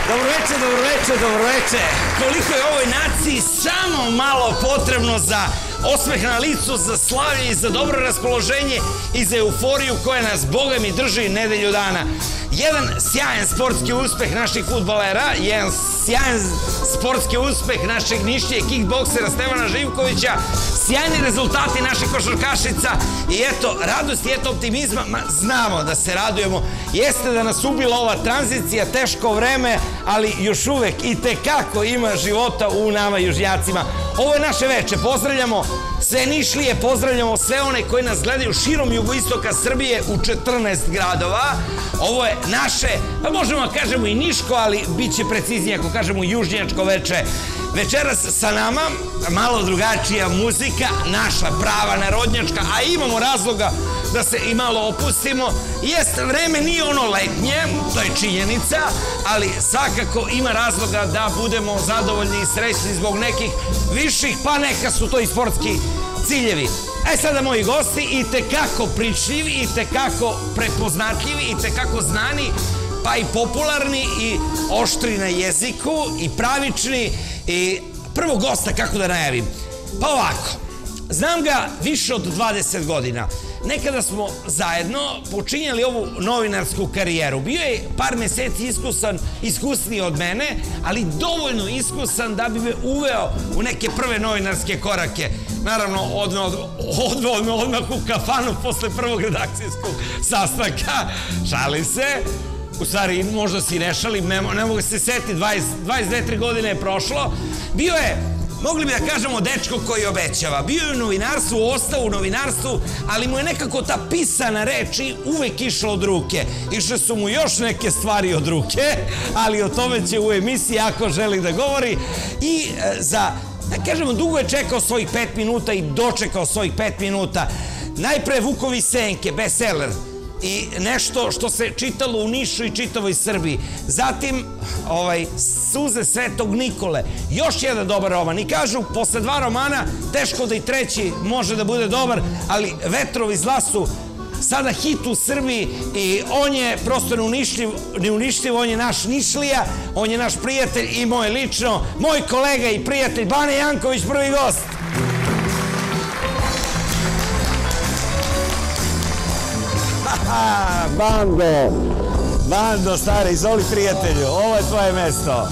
Dobroveče. Koliko je ovoj naciji samo malo potrebno za osmeh na licu, za slavlje i za dobro raspoloženje i za euforiju koja nas, Boga mi, drži nedelju dana. Jedan sjajan sportski uspeh naših fudbalera, jedan sjajan sportski uspeh našeg Nišlije kickboksera Stevana Živkovića, sjajni rezultati naših košarkašica i eto, radost i eto optimizma, znamo da se radujemo. Jeste da nas ubila ova tranzicija, teško vreme, ali još uvek i tekako ima života u nama južnjacima. Ovo je naše veče, pozdravljamo sve Nišlije, pozdravljamo sve one koji nas gledaju širom jugoistoka Srbije u 14 gradova. Ovo je naše, pa možemo da kažemo i Niško, ali bit će preciznije ako kažemo južnjačko veče. Večeras sa nama malo drugačija muzika, naša prava narodnjačka, a imamo razloga da se i malo opustimo. Jeste, vreme nije ono letnje, to je činjenica, ali svakako ima razloga da budemo zadovoljni i srećni zbog nekih viših, pa neka su to i sportski ciljevi. Sada moji gosti, i tekako pričljivi, i tekako prepoznatljivi, i tekako znani, pa i popularni, i oštri na jeziku, i pravični. I prvog gosta, kako da najavim? Pa ovako, znam ga više od 20 godina. Nekada smo zajedno počinjali ovu novinarsku karijeru. Bio je par meseci iskusniji od mene, ali dovoljno iskusan da bi me uveo u neke prve novinarske korake. Naravno, odmah u kafanu posle prvog redakcijskog sastanka. Šalim se. U stvari, možda si ne šalim, ne mogu se setiti, 22-23 godine je prošlo. Bio je, mogli bi da kažemo, dečko koji obećava. Bio je u novinarstvu, ostao u novinarstvu, ali mu je nekako ta pisana reč uvek išla od ruke. Išle su mu još neke stvari od ruke, ali o tome će u emisiji ako želi da govori. I za, da kažemo, dugo je čekao svojih 5 minuta i dočekao svojih 5 minuta. Najpre Vukovi senke, bestseller. I nešto što se čitalo u Nišu i čitavoj Srbiji. Zatim, Suze Svetog Nikole. Još jedan dobar roman. I kažu, posle 2 romana, teško da i treći može da bude dobar, ali Vetrovi zla su sada hit u Srbiji i on je prosto neuništiv, on je naš Nišlija, on je naš prijatelj i moj lično, moj kolega i prijatelj Bane Janković, prvi gost. Bando, stari, izvoli prijatelju, ovo je tvoje mesto.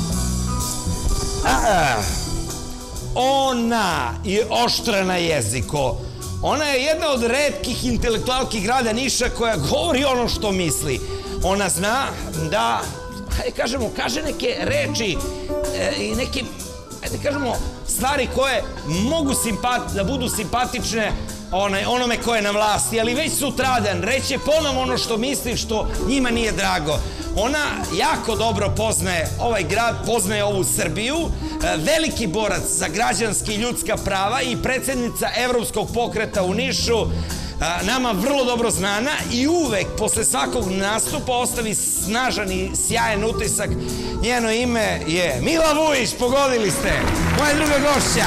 Ona je oštra na jeziku. Ona je jedna od retkih intelektualki grada Niša koja govori ono što misli. Ona zna da, kaže neke reči i neke, kažemo, stvari koje mogu da budu simpatične onome ko je na vlasti, ali već sutradan reće ponovo ono što misli, što njima nije drago. Ona jako dobro poznaje ovaj grad, poznaje ovu Srbiju, veliki borac za građanski i ljudska prava i predsjednica Evropskog pokreta u Nišu, nama vrlo dobro znana i uvek posle svakog nastupa ostavi snažan i sjajan utisak. Njeno ime je Mila Vujić, pogodili ste, moja druga gošća.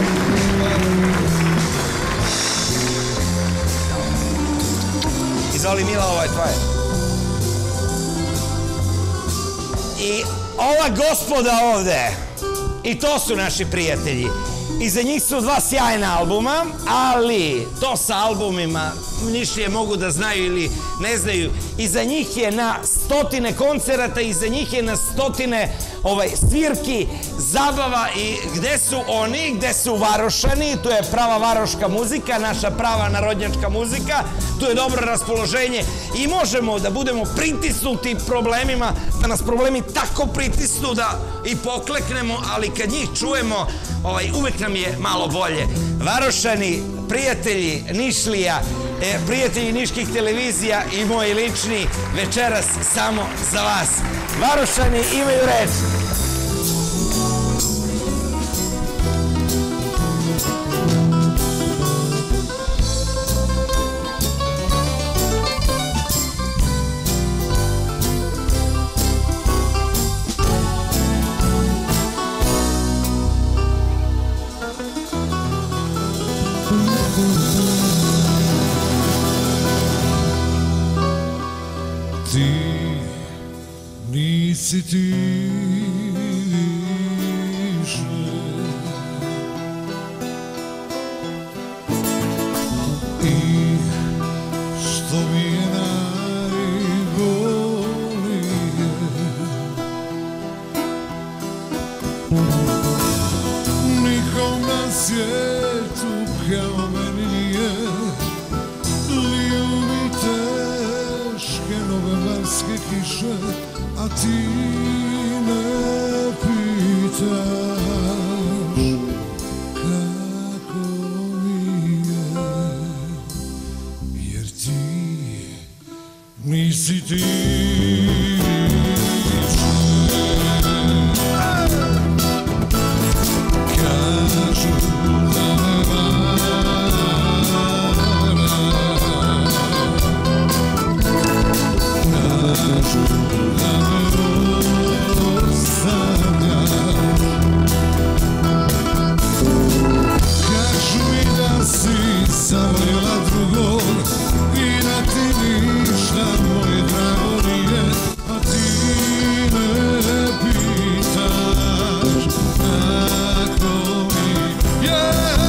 Izvoli Mila, ovo je tvoje. I ova gospoda ovde, i to su naši prijatelji. Iza njih su 2 sjajna albuma, ali to sa albumima Nišlije mogu da znaju ili ne znaju. Iza njih je na 100 koncerata, iza njih je na 100 svirki, zabava. I gde su oni, gde su Varošani, tu je prava varoška muzika, naša prava narodnjačka muzika, tu je dobro raspoloženje i možemo da budemo pritisnuti problemima, da nas problemi tako pritisnu da i pokleknemo, ali kad njih čujemo, uvek nam je malo bolje. Varošani, prijatelji Nišlija, prijatelji niških televizija i moji lični, večeras samo za vas. Varošani imaju reč. Ti nisi ti više. I što mi je najbolije, nikom na svijetu kao meni nije. Liju mi teške novembarske kiše, a ti ne pitaš kako mi je, jer ti nisi ti. Kažu da me kažu da me ostavljaš. Kažu mi da si zavoljela drugog i da ti ništa moje drago nije, a ti ne pitaš kako mi je.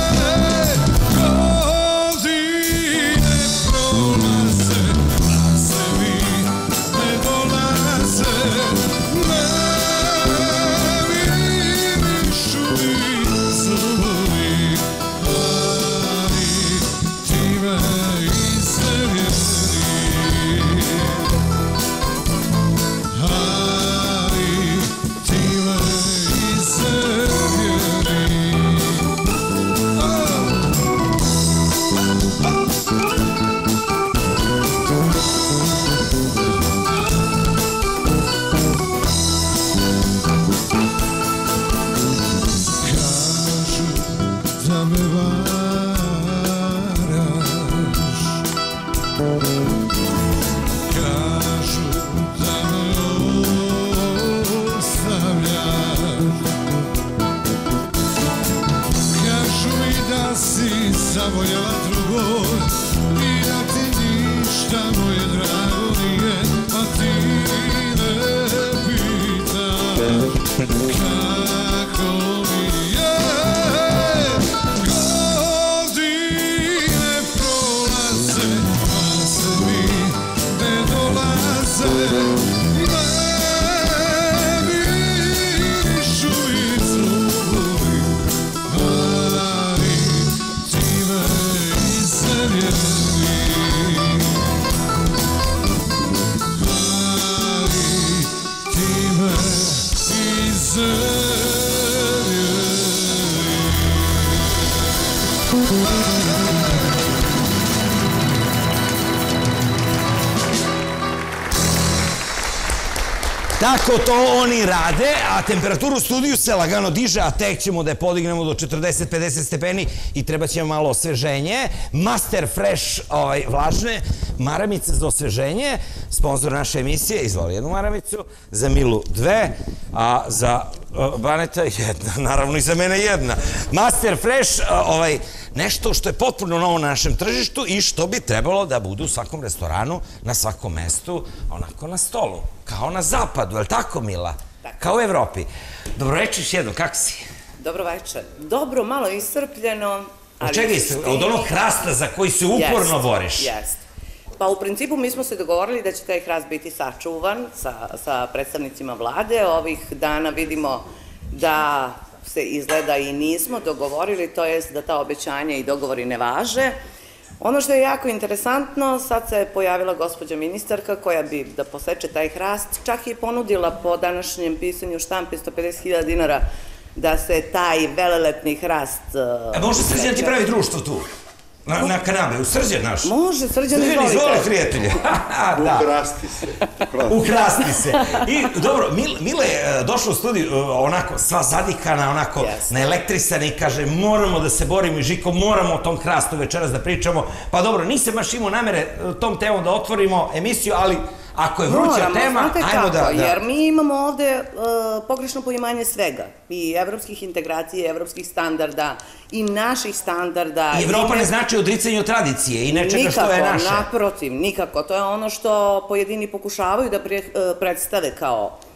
Godine prolaze, a sebi ne dolaze, ne vidiš uvijek zubovi, ali ti me iznevjeri, ali ti me iznevjeri. Kažu da me varaš, kažu da me ostavljaš, kažu mi da si zavoljela drugog i da ti ništa moje drago nije, a ti ne pitaš kako mi je. Godine prolaze, a sebi ne dolaze, ne vidiš uvijek zubovi, ali ti me iznevjeri, ali ti me iznevjeri. Tako to oni rade, a temperatura u studiju se lagano diže, a tek ćemo da je podignemo do 40-50 stepeni i treba će malo osveženje. Master Fresh vlažne maramice za osveženje, sponsor naše emisije, izvoli jednu maramicu, za Milu 2, a za Baneta jedna, naravno i za mene jedna. Master Fresh, nešto što je potpuno novo na našem tržištu i što bi trebalo da bude u svakom restoranu, na svakom mestu, onako na stolu, kao na zapadu, je li tako, Mila? Kao u Evropi. Dobro rečiš jedno, kako si? Dobro večer. Dobro, malo iscrpljeno. Od čega od onog hrasta za koji se uporno boriš? Jest. Pa u principu mi smo se dogovorili da će taj hrast biti sačuvan sa predstavnicima vlade. Ovih dana vidimo da se izgleda i nismo dogovorili, to jest da ta obećanja i dogovori ne važe. Ono što je jako interesantno, sad se pojavila gospođa ministarka koja bi da poseče taj hrast, čak i ponudila po današnjem pisanju štampe 150.000 dinara da se taj velelepni hrast... Može Srđan ti pravi društvo tu? Na kanabe, u Srđan naš? Može, Srđan, izvolite. Izvoli, prijatelje. Ukrasti se. Ukrasti se. I dobro, Mila je došla u studiju onako sva zadikana, onako naelektrisana i kaže moramo da se borimo i Žiko, moramo o tom hrastu večeras da pričamo. Pa dobro, nisam baš imao namere tom temom da otvorimo emisiju, ali ako je vruća tema, ajmo da... Jer mi imamo ovde pogrešno poimanje svega. I evropskih integracija, evropskih standarda, i naših standarda. I Evropa ne znači odricanje od tradicije i nečega što je naše. Nikako, naprotiv, nikako. To je ono što pojedini pokušavaju da predstave kao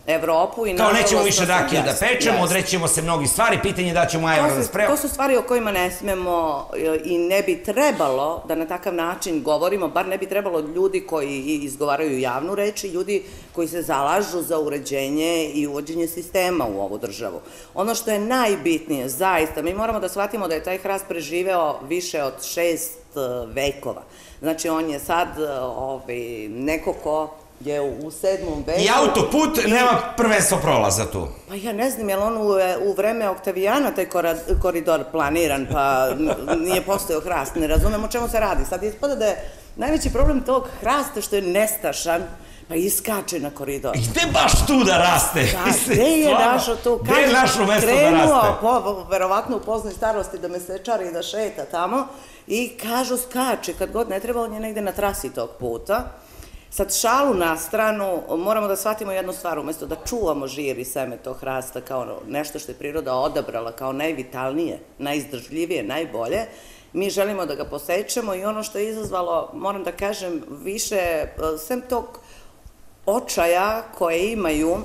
Evropu i kao nećemo više rakiju da pečemo, odrećemo se mnogi stvari, pitanje je da ćemo ajvar da spremamo. To su stvari o kojima ne smemo i ne bi trebalo da na takav način govorimo, bar ne bi trebalo ljudi koji izgovaraju javnu reč i ljudi koji se zalažu za uređenje i uvođenje sistema u ovu državu. Ono što je najbitnije, zaista, mi moramo da shvatimo da je taj hrast preživeo više od 6 vekova. Znači, on je sad neko ko je u 7. veku. I autoput nema prvenstvo prolaza tu. Pa ja ne znam, je li on u vreme Oktavijana taj koridor planiran, pa nije postojao hrast, ne razumem o čemu se radi. Sad ispada da je najveći problem tog hrasta što je nestašan, pa iskače na koridor. I gde baš tu da raste? Gde je našo tu? Gde je našo mesto da raste? Krenuo, verovatno u poznoj starosti, da mesečari i da šeta tamo i kažu skače, kad god ne treba, on je negde na trasi tog puta. Sad, šalu na stranu, moramo da shvatimo jednu stvar, umesto da čuvamo žir i seme tog hrasta kao nešto što je priroda odabrala, kao najvitalnije, najizdržljivije, najbolje, mi želimo da ga posećemo i ono što je izazvalo, moram da kažem, više, sem tog očaja koje imaju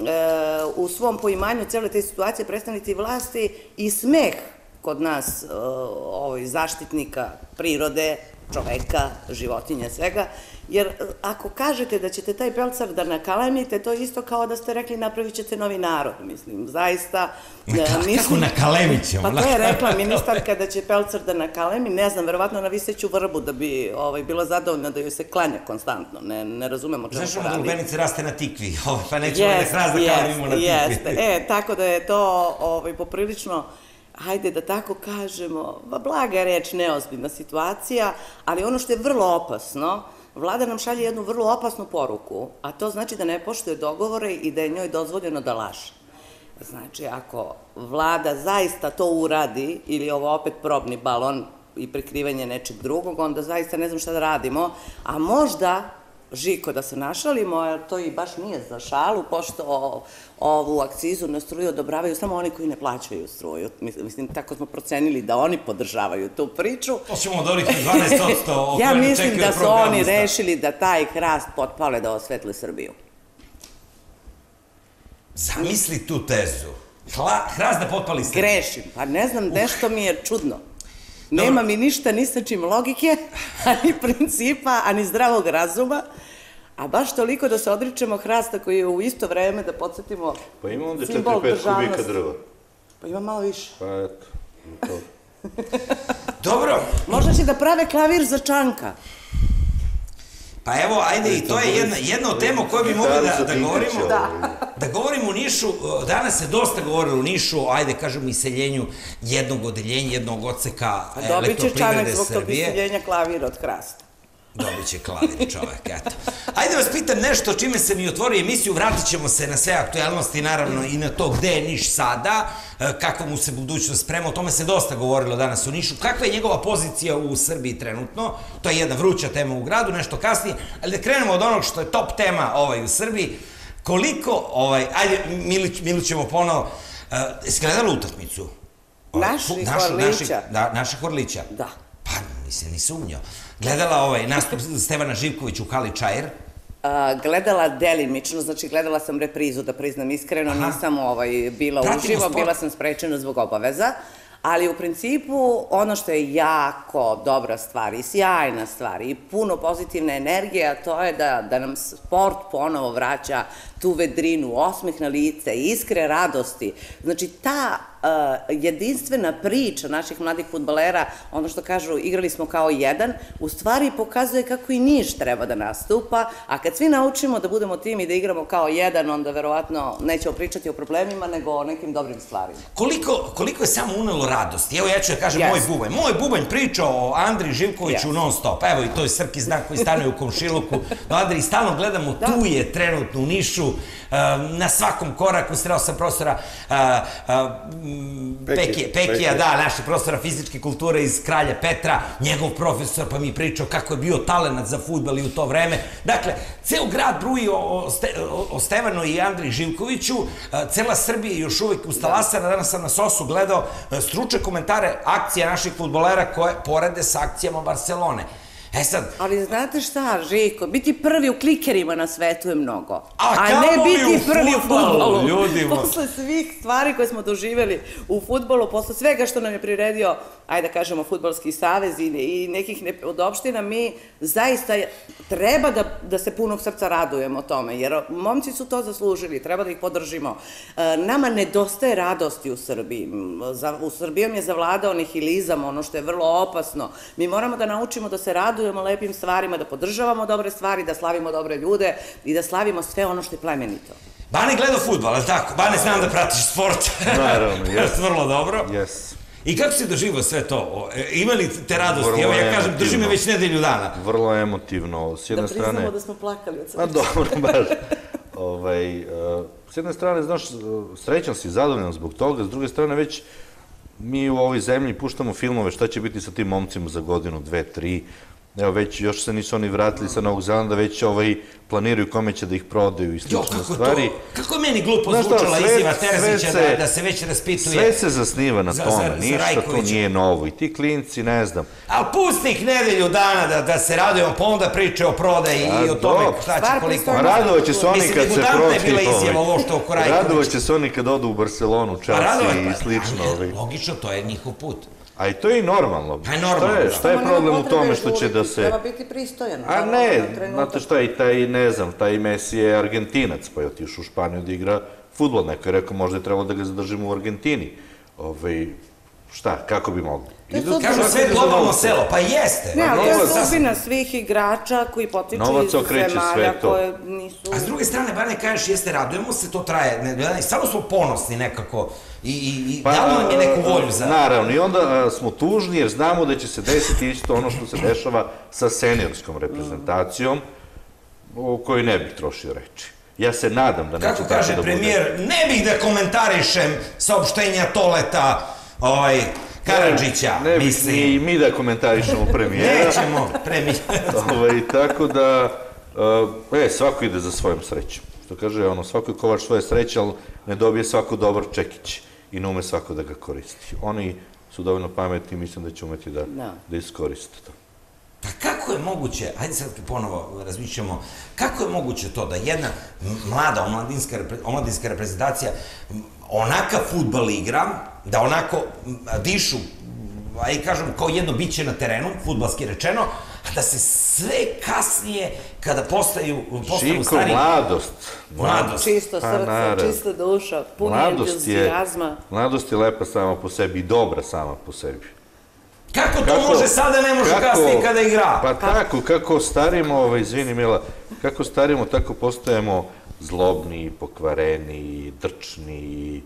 u svom poimanju cele te situacije predstavnici vlasti i smeh kod nas zaštitnika prirode, čoveka, životinja, svega, jer ako kažete da ćete taj pelcar da nakalemite, to je isto kao da ste rekli napravit ćete novi narod, mislim, zaista... Kako nakalemit ćemo? Pa to je rekla ministarka da će pelcar da nakalemi, ne znam, verovatno na viseću vrbu da bi bila zadovoljna da joj se klanja konstantno, ne razumemo čemu se radi. Znaš, ono da lubenice raste na tikvi, pa nećemo da hrast da kalemimo na tikvi. Jeste, tako da je to poprilično, hajde da tako kažemo, blaga reč, neozbiljna situacija, ali ono što je vrlo opasno, vlada nam šalje jednu vrlo opasnu poruku, a to znači da ne poštuje dogovore i da je njoj dozvoljeno da laže. Znači, ako vlada zaista to uradi, ili je ovo opet probni balon i prikrivanje nečeg drugog, onda zaista ne znam šta da radimo, a možda, Žiko, da se našalimo, jer to i baš nije za šalu, pošto ovu akcizu na struju odobravaju samo oni koji ne plaćaju struju. Mislim, tako smo procenili da oni podržavaju tu priču. To ćemo odoriti 12%. Ja mislim da su oni rešili da taj hrast potpale da osvetle Srbiju. Zamisli tu tezu. Hrast da potpali Srbiju. Grešim, pa ne znam, nešto mi je čudno. Nema mi ništa ni sa čim logike, ani principa, ani zdravog razuma, a baš toliko da se odričemo hrasta koji je u isto vreme, da podsjetimo, pa ima onda simbol 4-5 državnosti. kubika drva. Pa ima malo više. Pa eto, to. Dobro. Možda će da prave klavir za Čanka. Pa evo, ajde, i to je jedna od tema o kojoj bi mogli da govorimo. Da govorimo u Nišu, danas se dosta govorilo u Nišu, ajde, kažem, iseljenju jednog odeljenja, jednog odseka elektroprivrede Srbije. Dobit će Čanak zbog tog iseljenja klavir od hrasta. Dobit će klavir čovek, eto. Ajde vas pitam nešto čime se mi otvori emisiju, vratit ćemo se na sve aktuelnosti, naravno i na to gde je Niš sada, kakva mu se budućnost sprema, o tome se dosta govorilo danas u Nišu, kakva je njegova pozicija u Srbiji trenutno, to je jedna vruća tema u gradu, nešto kasnije, ali da krenemo od onog što je top tema u Srbiji, koliko, ajde, Milu ćemo ponovo, jesi gledala utakmicu? Naših Orlića. Naših Orlića? Da. Pa, nisam sumnjao. Gledala nastup Stevana Živkovića u Hali Čair? Gledala delimično, znači gledala sam reprizu, da priznam iskreno, nisam bila uživo, bila sam sprečena zbog obaveza, ali u principu ono što je jako dobra stvar i sjajna stvar i puno pozitivne energije, a to je da nam sport ponovo vraća tu vedrinu, osmeh na lice, iskre radosti. Znači, ta jedinstvena priča naših mladih fudbalera, ono što kažu, igrali smo kao jedan, u stvari pokazuje kako i Niš treba da nastupa, a kad svi naučimo da budemo tim i da igramo kao jedan, onda verovatno nećemo pričati o problemima, nego o nekim dobrim stvarima. Koliko je samo unelo radosti? Evo ja ću da kažem moj bubanj. Moj bubanj priča o Andri Živkoviću non stop. Evo i to je Srki znak koji stanuje u komšiluku. Andri, stalno gledamo, tu je trenutno u Nišu, na svakom koraku. Sreo sam profesora Pekija, da, našeg profesora fizičke kulture iz Kralja Petra, njegov profesor, pa mi pričao kako je bio talenat za fudbal i u to vreme. Dakle, ceo grad bruji o Stevanu i Andri Živkoviću, cela Srbija je još uvijek ustalasana. Danas sam na SOS-u gledao stručne komentare akcija naših fudbalera koje porede sa akcijama Barcelone. E sad, Ali znate šta, Žiko, biti prvi u klikerima na svetu je mnogo. A ne kamoli biti u prvi u fudbalu, fudbalu. ljudi moji. Posle svih stvari koje smo doživjeli u fudbalu, posle svega što nam je priredio, ajde da kažemo, Fudbalski savez i nekih nepodopština, mi zaista treba da se punog srca radujemo tome, jer momci su to zaslužili, treba da ih podržimo. Nama nedostaje radosti u Srbiji. U Srbijom je zavladao nihilizam, ono što je vrlo opasno. Mi moramo da naučimo da se radujemo lepim stvarima, da podržavamo dobre stvari, da slavimo dobre ljude i da slavimo sve ono što je plemenito. Bane gleda fudbal, je li tako? Bane, znam da pratiš sport. Naravno, jes. Vrlo dobro. Jes. I kako si doživao sve to? Ima li te radosti? Evo ja kažem, drži me već nedelju dana. Vrlo emotivno. S jedne strane... Da priznamo da smo plakali od Pa dobro, baš. S jedne strane, znaš, srećan si, zadovoljan zbog toga, s druge strane već mi u ovoj zemlji puštamo filmove šta će biti sa tim momcima za godinu, 2, 3. Evo, već još se nisu oni vratili sa Novog Zelanda, već planiraju kome će da ih prodaju i slične stvari. Kako je meni glupo zvučala izjava Terzića da se već raspituje... Sve se zasniva na tome, ništa to nije novo. I ti klinci, ne znam... Ali pusti ih nedelju dana da se radujemo, pa onda priče o prodaji i o tome šta će koliko... Radovaće se oni kad se prodaju. Radovaće se oni kad odu u Barcelonu, Chelsea i slično. Logično, to je njihov put. A i to je i normalno. Šta je problem u tome što će da se... Treba biti pristojan. A ne, znate šta, i taj, ne znam, taj Messi je Argentinac, pa je otišao u Španiju da igra fudbal. Neko je rekao, možda je trebalo da ga zadržimo u Argentini. Šta, kako bi mogli? Kažu sve globalno selo, pa jeste. Ne, ali to je sudbina svih igrača koji potiču iz zemalja koje nisu... A s druge strane, Bane, kažeš, jeste, radujemo se, to traje, samo smo ponosni nekako i damo nam je neku volju za... Naravno, i onda smo tužni jer znamo da će se desiti isto ono što se dešava sa seniorskom reprezentacijom, o kojoj ne bih trošio reči. Ja se nadam da neće tako da bude. Kako kaže premijer, ne bih da komentarišem saopštenja Toleta, Karadžića, mislim. Ne bih ni mi da komentarišemo premijera. Nećemo premijera. Tako da, svako ide za svojom srećom. Što kaže, svako je kovač svoje sreće, ali ne dobije svako dobar čekić i ne ume svako da ga koristi. Oni su dovoljno pametni i mislim da će umeti da iskoriste to. Pa kako je moguće, hajde sad ponovo razmišljamo, kako je moguće to da jedna mlada omladinska reprezentacija onakav fudbal igra, da onako dišu, i kažem, kao jedno biće na terenu, fudbalski rečeno, a da se sve kasnije, kada postanu stari... Šiko, mladost. Čisto srce, čista duša, puno entuzijazma. Mladost je lepa sama po sebi i dobra sama po sebi. Kako to može sada, ne može kasnije kada igra? Pa tako, kako starimo, izvini Mila, kako starimo, tako postajemo zlobni, pokvareni, drčni,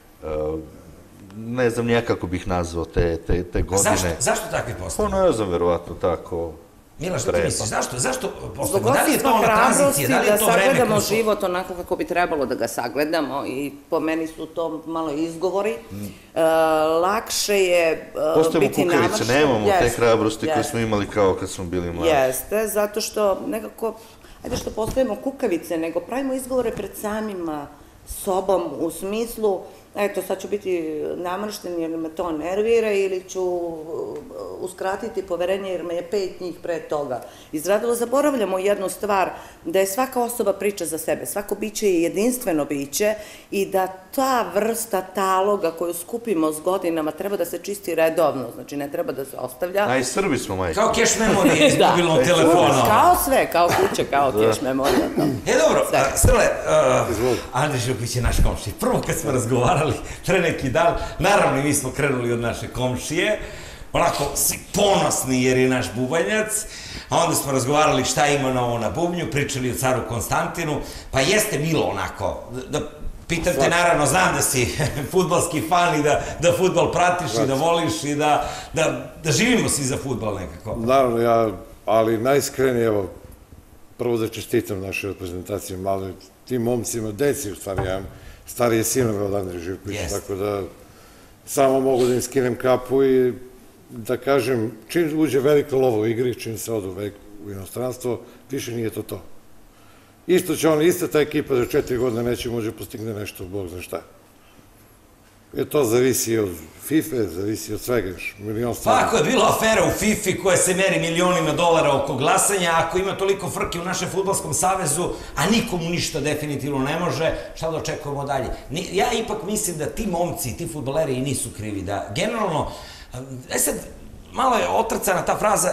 ne znam nijekako bih nazvao te godine. Zašto takvi postaju? Pa ne znam, verovatno tako. Mila, što ti misliš, zašto postaju? Da li je to ona tranzicija, da li je to vreme? Da sagledamo život onako kako bi trebalo da ga sagledamo i po meni su to malo izgovori. Lakše je biti navršen. Postajemo kukavice, nemamo te hrabrosti koje smo imali kao kad smo bili mladi. Jeste, zato što nekako, ajde što postajemo kukavice, nego pravimo izgovore pred samima sobom u smislu, eto, sad ću biti namršten jer me to nervira ili ću uskratiti poverenje jer me je 5 njih pre toga izradilo. Zaboravljamo jednu stvar, da je svaka osoba priča za sebe, svako biće je jedinstveno biće i da ta vrsta taloga koju skupimo s godinama treba da se čisti redovno, znači ne treba da se ostavlja. A i Srbi smo, majke. Kao cash memory iz mobilnog telefona. Kao sve, kao kuće, kao cash memory. Dobro, Strle, Andrej Župić je naš komšija. Prvo kad smo razgovarali pre neki dan, naravno i mi smo krenuli od naše komšije, onako ponosni jer je naš bubanjac, a onda smo razgovarali šta ima novo na bubnju, pričali o caru Konstantinu, pa jeste milo onako, da pitam te, naravno, znam da si fudbalski fan i da fudbal pratiš i da voliš i da živimo svi za fudbal nekako. Naravno, ali najiskrenije, evo, prvo da čestitam našoj reprezentaciji mladoj, tim momcima, deci u stvari, ja starije sinove od Andreja Živkovića, tako da samo mogu da im skinem kapu i da kažem, čim uđe velika lova u igri, čim se odu u inostranstvo, više nije to. Isto će ista ta ekipa za 4 godine neće može postigne nešto, Bog zna šta. Jer to zavisi od FIFA, zavisi od svega još, milion stvari. Pa ako je bila afera u FIFA koja se meri milionima dolara oko glasanja, ako ima toliko frke u našem fudbalskom savezu, a nikomu ništa definitivno ne može, šta da očekujemo dalje? Ja ipak mislim da ti momci, ti fudbaleri i nisu krivi, da generalno, sad, malo je otrcana ta fraza,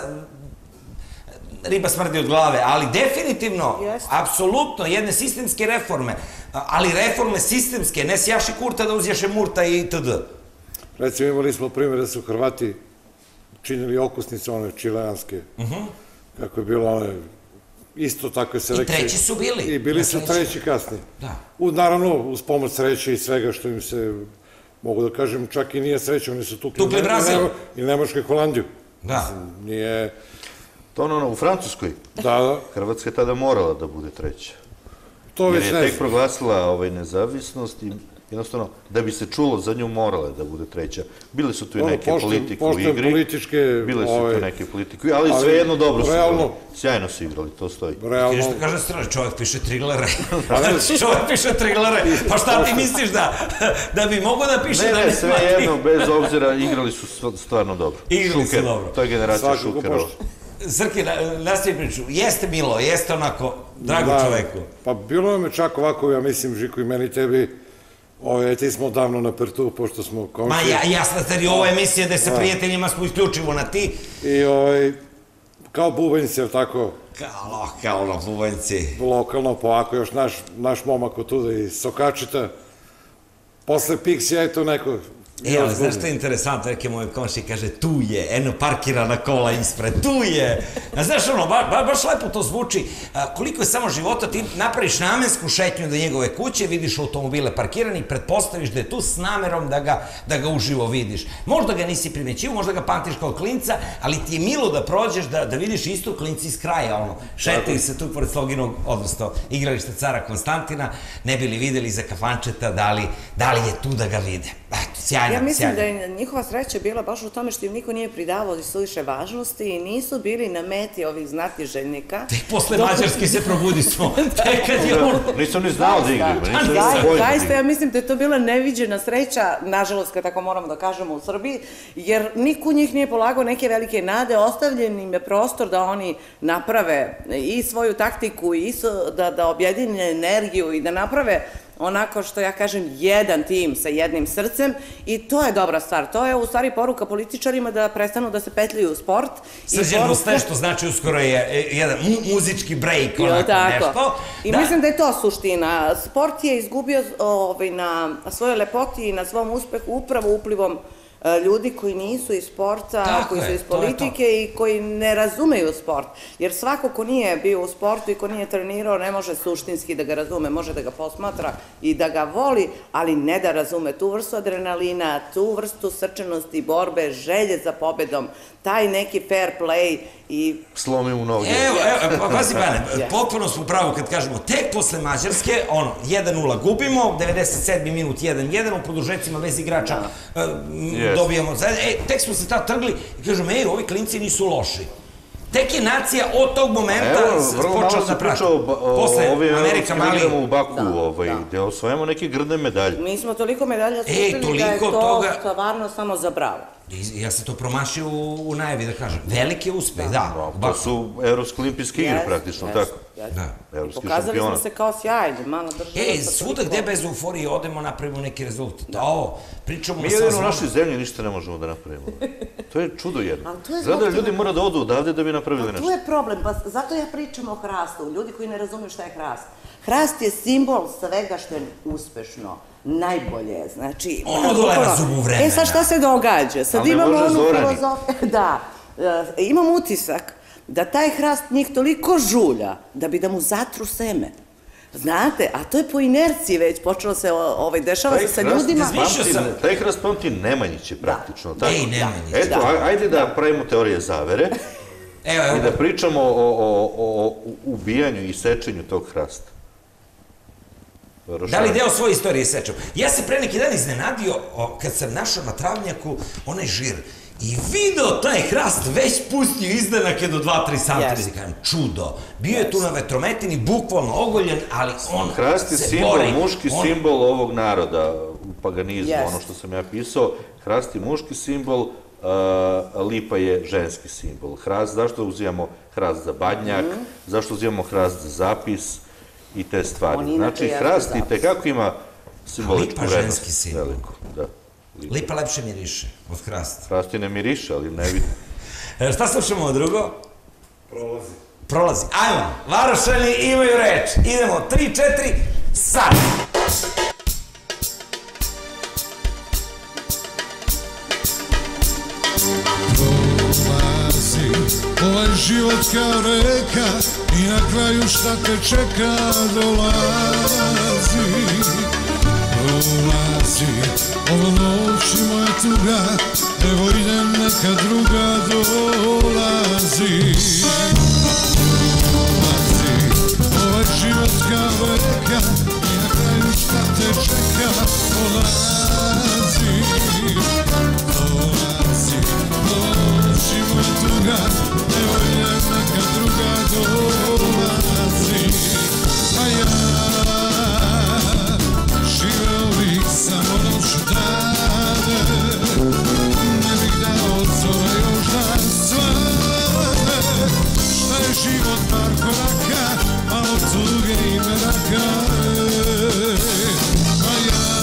riba smrdi od glave, ali definitivno, apsolutno, jedne sistemske reforme, ali reforme sistemske, ne sjaši Kurta da uzjaše Murta i td. Recimo, imali smo primjer da su Hrvati činili okusnice, one čileanske, kako je bilo one, isto takve selekcije. I treći su bili. I bili su treći kasnije. Da. Naravno, uz pomoć sreće i svega što im se, mogu da kažem, čak i nije sreće, oni su tukli Brazil. I Nemačku i Holandiju. Da. Nije... To ono u Francuskoj. Da. Hrvatska je tada morala da bude treća. To već ne znam. Jer je tek proglasila nezavisnost i jednostavno, da bi se čulo za nju, morala je da bude treća. Bile su tu i neke politike u igri. Bile su tu neke politike, ali svejedno dobro su igrali. Sjajno su igrali, to stoji. Realno... Što kaže strane, čovjek piše triglere. Čovjek piše triglere. Pa šta ti misliš da bi mogo da piše da ne smati? Ne, svejedno, bez obzira, igrali su stvarno dobro. Igrali su dobro. To je generacija Šukerova. Srki, nastavi priču. Jeste milo, jeste onako drago čoveku. Pa bilo nam je čak ovako, ja mislim, Žiko i meni tebi, ti smo davno na pertu, pošto smo komšije. Ma jasno, jer ovo emisija gde sa prijateljima smo isključivo na ti. I kao bubanjci, je li tako? Kao lokalno bubanjci. Lokalno, pa ovako još naš momak od tuda iz Sokačita. Posle Pixija je to neko... Evo, znaš što je interesantno, reke moj komši, kaže, tu je, eno parkirana kola ispred, tu je. Znaš, ono, baš lepo to zvuči. Koliko je samo života, ti napraviš namensku šetnju do njegove kuće, vidiš automobile parkirani, pretpostaviš da je tu s namerom da ga uživo vidiš. Možda ga nisi primećivo, možda ga pamtiš kao klinca, ali ti je milo da prođeš, da vidiš isto klinci iz kraja, ono, šetaju se tu pored Sloginog, odnosno igrališta cara Konstantina, ne bi li videli za kafančeta da li je tu da ga vide. Eto, sjajno. Ja mislim da je njihova sreća bila baš u tome što im niko nije pridavao suviše važnosti i nisu bili na meti ovih znatiželjnika. Tek posle Mađarske se probudi smo. Tek kad je on... Nisam ni znao da igraju. Zaista, ja mislim da je to bila neviđena sreća, nažalost, kad tako moramo da kažemo u Srbiji, jer niko u njih nije polagao neke velike nade, ostavljen im je prostor da oni naprave i svoju taktiku i da objedine energiju i da naprave onako što ja kažem jedan tim sa jednim srcem i to je dobra stvar. To je u stvari poruka političarima da prestanu da se petljaju u sport. Srđan Muste, što znači uskoro je jedan muzički break, onako nešto. I mislim da je to suština. Sport je izgubio na svojoj lepoti i na svom uspehu upravo uplivom ljudi koji nisu iz sporta, koji su iz politike i koji ne razumeju sport. Jer svako ko nije bio u sportu i ko nije trenirao ne može suštinski da ga razume, može da ga posmatra i da ga voli, ali ne da razume tu vrstu adrenalina, tu vrstu srčanosti, borbe, želje za pobedom, taj neki fair play i... Slomi u noge. Evo, pazi Bane, potpuno smo pravo kad kažemo, tek posle Mađarske, 1-0 gubimo, 97. minut 1-1, u produžecima bez igrača dobijamo, tek smo se tad trgli i kažemo, ovi klinci nisu loši. Tek je nacija od tog momenta počela da prati. Posle Amerika Mali... Igramo u Baku, gde osvojamo neke grdne medalje. Mi smo toliko medalja skupili da je to stvarno samo za bravo. Ja sam to promašio u najavi, da kažem. Veliki uspeh, da. To su evropske olimpijske igre, praktično, tako. Pokazali smo se kao sjajni, malo država. Svuda gde bez euforije odemo, napravimo neki rezultat. Pričamo mi jedino u našoj zemlji ništa ne možemo da napravimo. To je čudo jedno. Zada ljudi mora da odu odavde da bi napravili nešto. Tu je problem, pa zato ja pričam o hrastu. Ljudi koji ne razumiju šta je hrast. Hrast je simbol svega što je uspešno. Najbolje, znači... Ono doleva zubu vremena. Sad šta se događa? Sad imamo onu filozofiju... Da, imam utisak da taj hrast njih toliko žulja da bi da mu zatru seme. Znate, a to je po inerciji već počelo se dešava se sa ljudima. Taj hrast pamti Nemanjiće praktično. Ej, Nemanjić. Eto, ajde da pravimo teorije zavere i da pričamo o ubijanju i sečenju tog hrasta. Da li deo svoje istorije sečem? Ja se pre neki dan iznenadio kad sam našao na travnjaku onaj žir i video taj hrast već pustio izdanake do 2-3 cm, kažem, čudo. Bio je tu na vetrometini, bukvalno ogoljen, ali on se bori. Hrast je simbol, muški simbol ovog naroda u paganizmu, ono što sam ja pisao. Hrast je muški simbol, lipa je ženski simbol. Hrast, zašto uzimamo hrast za badnjak, zašto uzimamo hrast za zapis i te stvari. Znači, hrast i tekako ima simboličku vrednost veliku. Lipa lepše miriše od hrasta. Hrast i ne miriše, ali ne vidim. Šta slušamo drugo? Prolazi. Prolazi. Ajmo, Varošani imaju reč. Idemo, 3, 4, sad! Ovaj život kao reka i na kraju šta te čeka dolazi. Prolazi, ovo noć i moja tuga, evo idem neka druga dolazi. Prolazi, ovaj život kao reka i na kraju šta te čeka dolazi. Prolazi, ovo noć i moja tuga, evo idem neka druga dolazi. A ja živeo bih samo noću dane, ne bih dao zora još da svane. Šta je život par koraka, malo tuge i meraka. A ja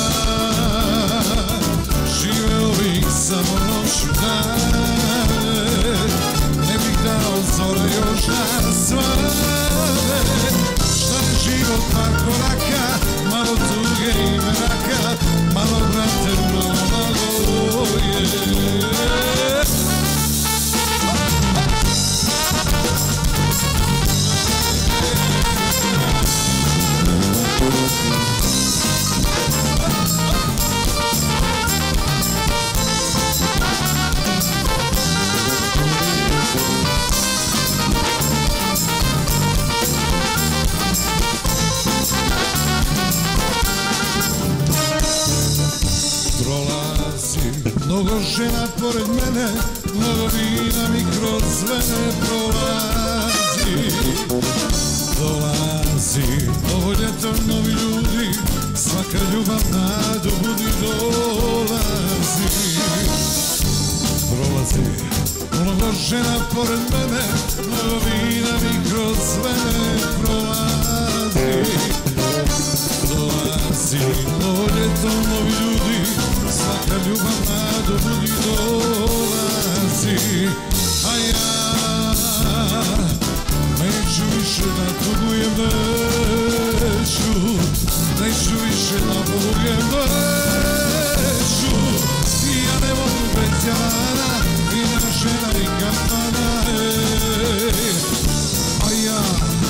živeo bih samo noću dane, ne bih dao zora još da svane. Šta je život par koraka, malo tuge i meraka, malo brate, malo je. Mnogo žena pored mene, mnogo vina mi kroz vene prolazi. Dolazi, ovo ljeto novi ljudi, svaka ljubav nadu budi dolazi. Prolazi, mnogo žena pored mene, mnogo vina mi kroz vene prolazi. Dolazi, ovo ljeto novi ljudi, svaka ljubav nadu budi dolazi. A ja neću više da tugujem, neću više da bolujem, neću. Ja ne mogu bez javana, i nema žena i kafana. A ja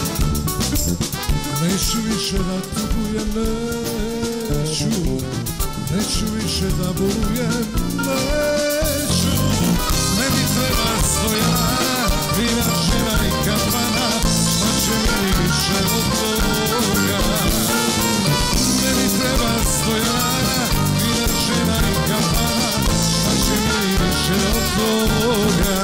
neću više da tugujem, neću više da bolujem, neću. Meni treba stojana, vina, žena i kafana, šta će meni više od toga. Meni treba stojana, vina, žena i kafana, šta će meni više od toga.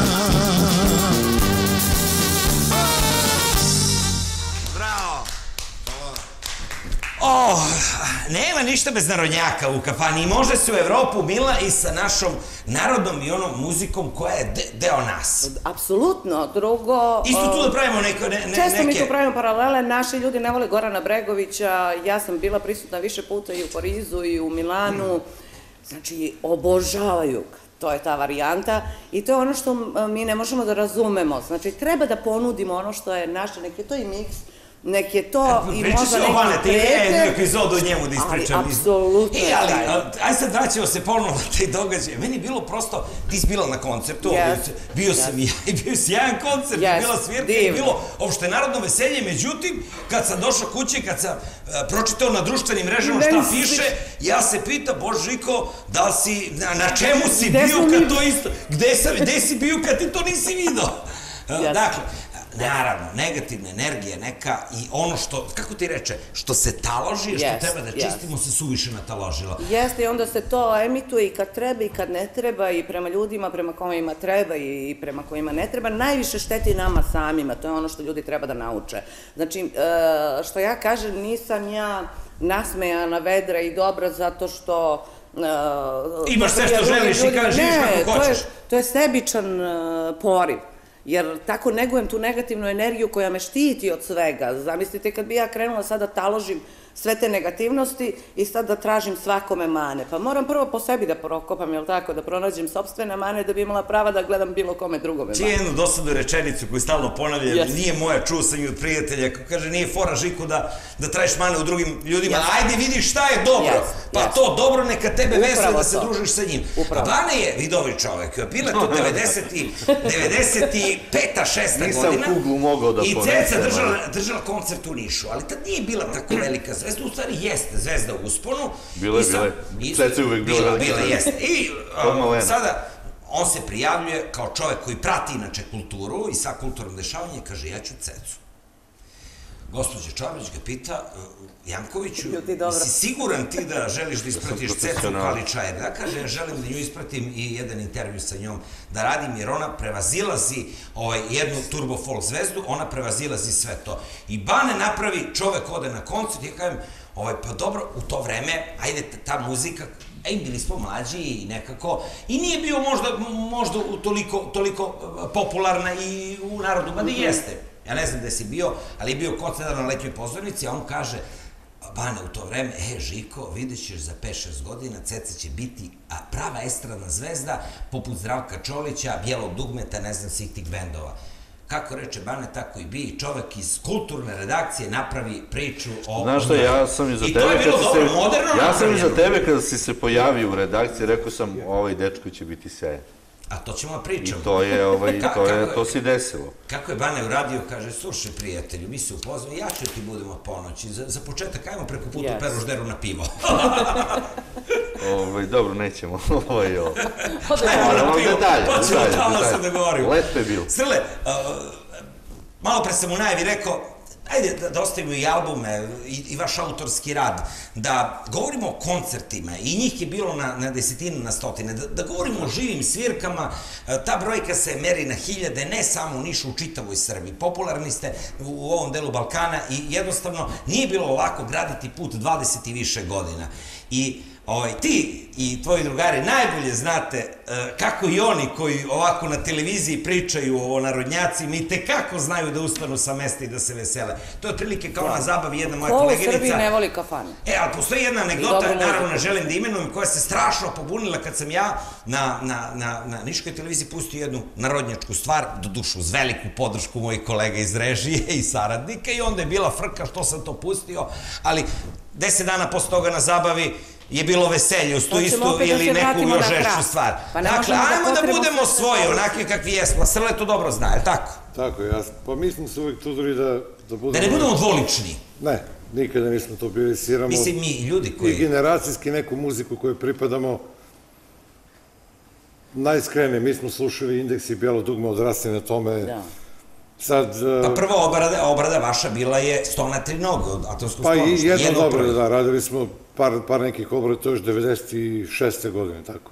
Nema ništa bez narodnjaka u kafani i može se u Evropu mila i sa našom narodnom i onom muzikom koja je deo nas. Apsolutno, drugo... Isto tu da pravimo neke... Često mi tu pravimo paralele, naši ljudi ne vole Gorana Bregovića, ja sam bila prisutna više puta i u Parizu i u Milanu, znači obožavaju ga. To je ta varijanta i to je ono što mi ne možemo da razumemo. Znači, treba da ponudimo ono što je naše, neki je to i miks, nek je to i možda neki Banete, jednu epizodu o njemu da ispričam. Ali, apsolutno je ali, ajde sad vraćamo se ponovno na taj događaj. Meni je bilo prosto, ti si bila na koncertu, bio sam i ja i bio sjajan koncert, bila svirka i bilo opšte narodno veselje, međutim, kad sam došao kući, kad sam pročitao na društvenim mrežama šta piše, ja se pitam, Božiko, da li si, na čemu si bio kad to isto, gde si bio kad ti to nisi vidio? Dakle, naravno, negativna energija neka i ono što, kako ti reče, što se taloži, što treba da čistimo, se suviše nataložilo. Jeste, i onda se to emituje i kad treba i kad ne treba, i prema ljudima prema kojima treba i prema kojima ne treba, najviše šteti nama samima, to je ono što ljudi treba da nauče. Znači, što ja kažem, nisam ja nasmejana, vedra i dobra zato što... Imaš sve što želiš i kažeš kako hoćeš. To je sebičan poriv. Jer tako negujem tu negativnu energiju koja me štiti od svega. Zamislite kad bi ja krenula sad da taložim sve te negativnosti i sad da tražim svakome mane. Pa moram prvo po sebi da prokopam, jel tako, da pronađem sopstvene mane da bi imala prava da gledam bilo kome drugome mane. Čije jednu dosadnu rečenicu koju stalno ponavljam, nije moja, čuo sam ju od prijatelja, kako kaže, nije fora Žiku da tražiš mane u drugim ljudima, ajde vidiš šta je dobro, pa to dobro neka tebe vezuje da se družiš sa njim. A Bane je vidovi čovek, bila to 95. 6. godina i Ceca držala koncert u Nišu, ali tad nije bila tako velika zvezda, u stvari jeste zvezda u usponu. Bila je, Ceca je uvek bila velika zvezda. Bila, jeste. I sada on se prijavljuje kao čovek koji prati inače kulturu i sa kulturnom dešavanjem, kaže ja ću Cecu. Gospođa Čabrić ga pita, Jankoviću, si siguran ti da želiš da ispratiš Cecu Kaličajer? Da, kaže, ja želim da nju ispratim i jedan intervju sa njom da radim, jer ona prevazilazi jednu turbo folk zvezdu, ona prevazilazi sve to. I Bane napravi, čovek ode na koncert i kažem, pa dobro, u to vreme, ajde, ta muzika, bili smo mlađi i nekako, i nije bio možda toliko popularna i u narodu, mada i jeste. Ja ne znam gde si bio, ali je bio koncert na letnjoj pozornici, a on kaže, Bane, u to vreme, Žiko, vidjet ćeš za 5-6 godina, Ceca će biti prava estradna zvezda, poput Zdravka Čolića, Bijelog dugmeta, ne znam, svih tih bendova. Kako reče Bane, tako i bi, čovek iz kulturne redakcije napravi priču o... Znaš što, ja sam i za tebe... I to je bilo dobro, moderno napravljeno. Ja sam i za tebe, kada si se pojavio u redakciji, rekao sam, ovaj dečko će biti sjajan. A to ćemo pričati. I to si desilo. Kako je Bane uradio, kaže, slušaj prijatelju, mi se upoznamo, ja ću ti budem od ponoći. Za početak, ajmo preko puta u Peružderu na pivo. Dobro, nećemo. Ajmo na pivo, pa ćemo tamo se dogovorimo. Lepo je bilo. Srle, malo pre sam u najavi rekao, ajde da ostavimo i albume i vaš autorski rad, da govorimo o koncertima, i njih je bilo na desetine, na stotine, da govorimo o živim svirkama, ta brojka se meri na hiljade, ne samo u Nišu, u čitavoj Srbiji. Popularni ste u ovom delu Balkana i jednostavno nije bilo lako graditi put 20 i više godina. I ti i tvoji drugari najbolje znate kako i oni koji ovako na televiziji pričaju o narodnjacima i tekako znaju da ustanu sa mesta i da se vesele. To je otprilike kao na zabavi jedna moja koleginica. Ko u Srbiji ne voli kafane? Ali postoji jedna anegdota, naravno ne želim da imenujem, koja se strašno pobunila kad sam ja na niškoj televiziji pustio jednu narodnjačku stvar, doduše uz veliku podršku mojih kolega iz režije i saradnika, i onda je bila frka što sam to pustio, ali 10 dana posle toga na zabavi je bilo veselje uz tu istu ili neku još žešću stvar. Dakle, ajmo da budemo svoji, onakvi kakvi jesmo. Srle to dobro zna, je li tako? Tako, pa mi smo se uvijek trudili da budemo... Da ne budemo dvolični. Ne, nikada nismo to bili, sviramo... Mislim, mi ljudi koji... I generacijski neku muziku koju pripadamo, najiskrenije, mi smo slušali Indeks i Bijelo dugme, odrasli na tome... Pa prva obrada vaša bila je 100 na 3 noge od Atomskog skloništa. Pa i jedna obrada, da, radili smo par nekih obrada, to još 96. godine, tako.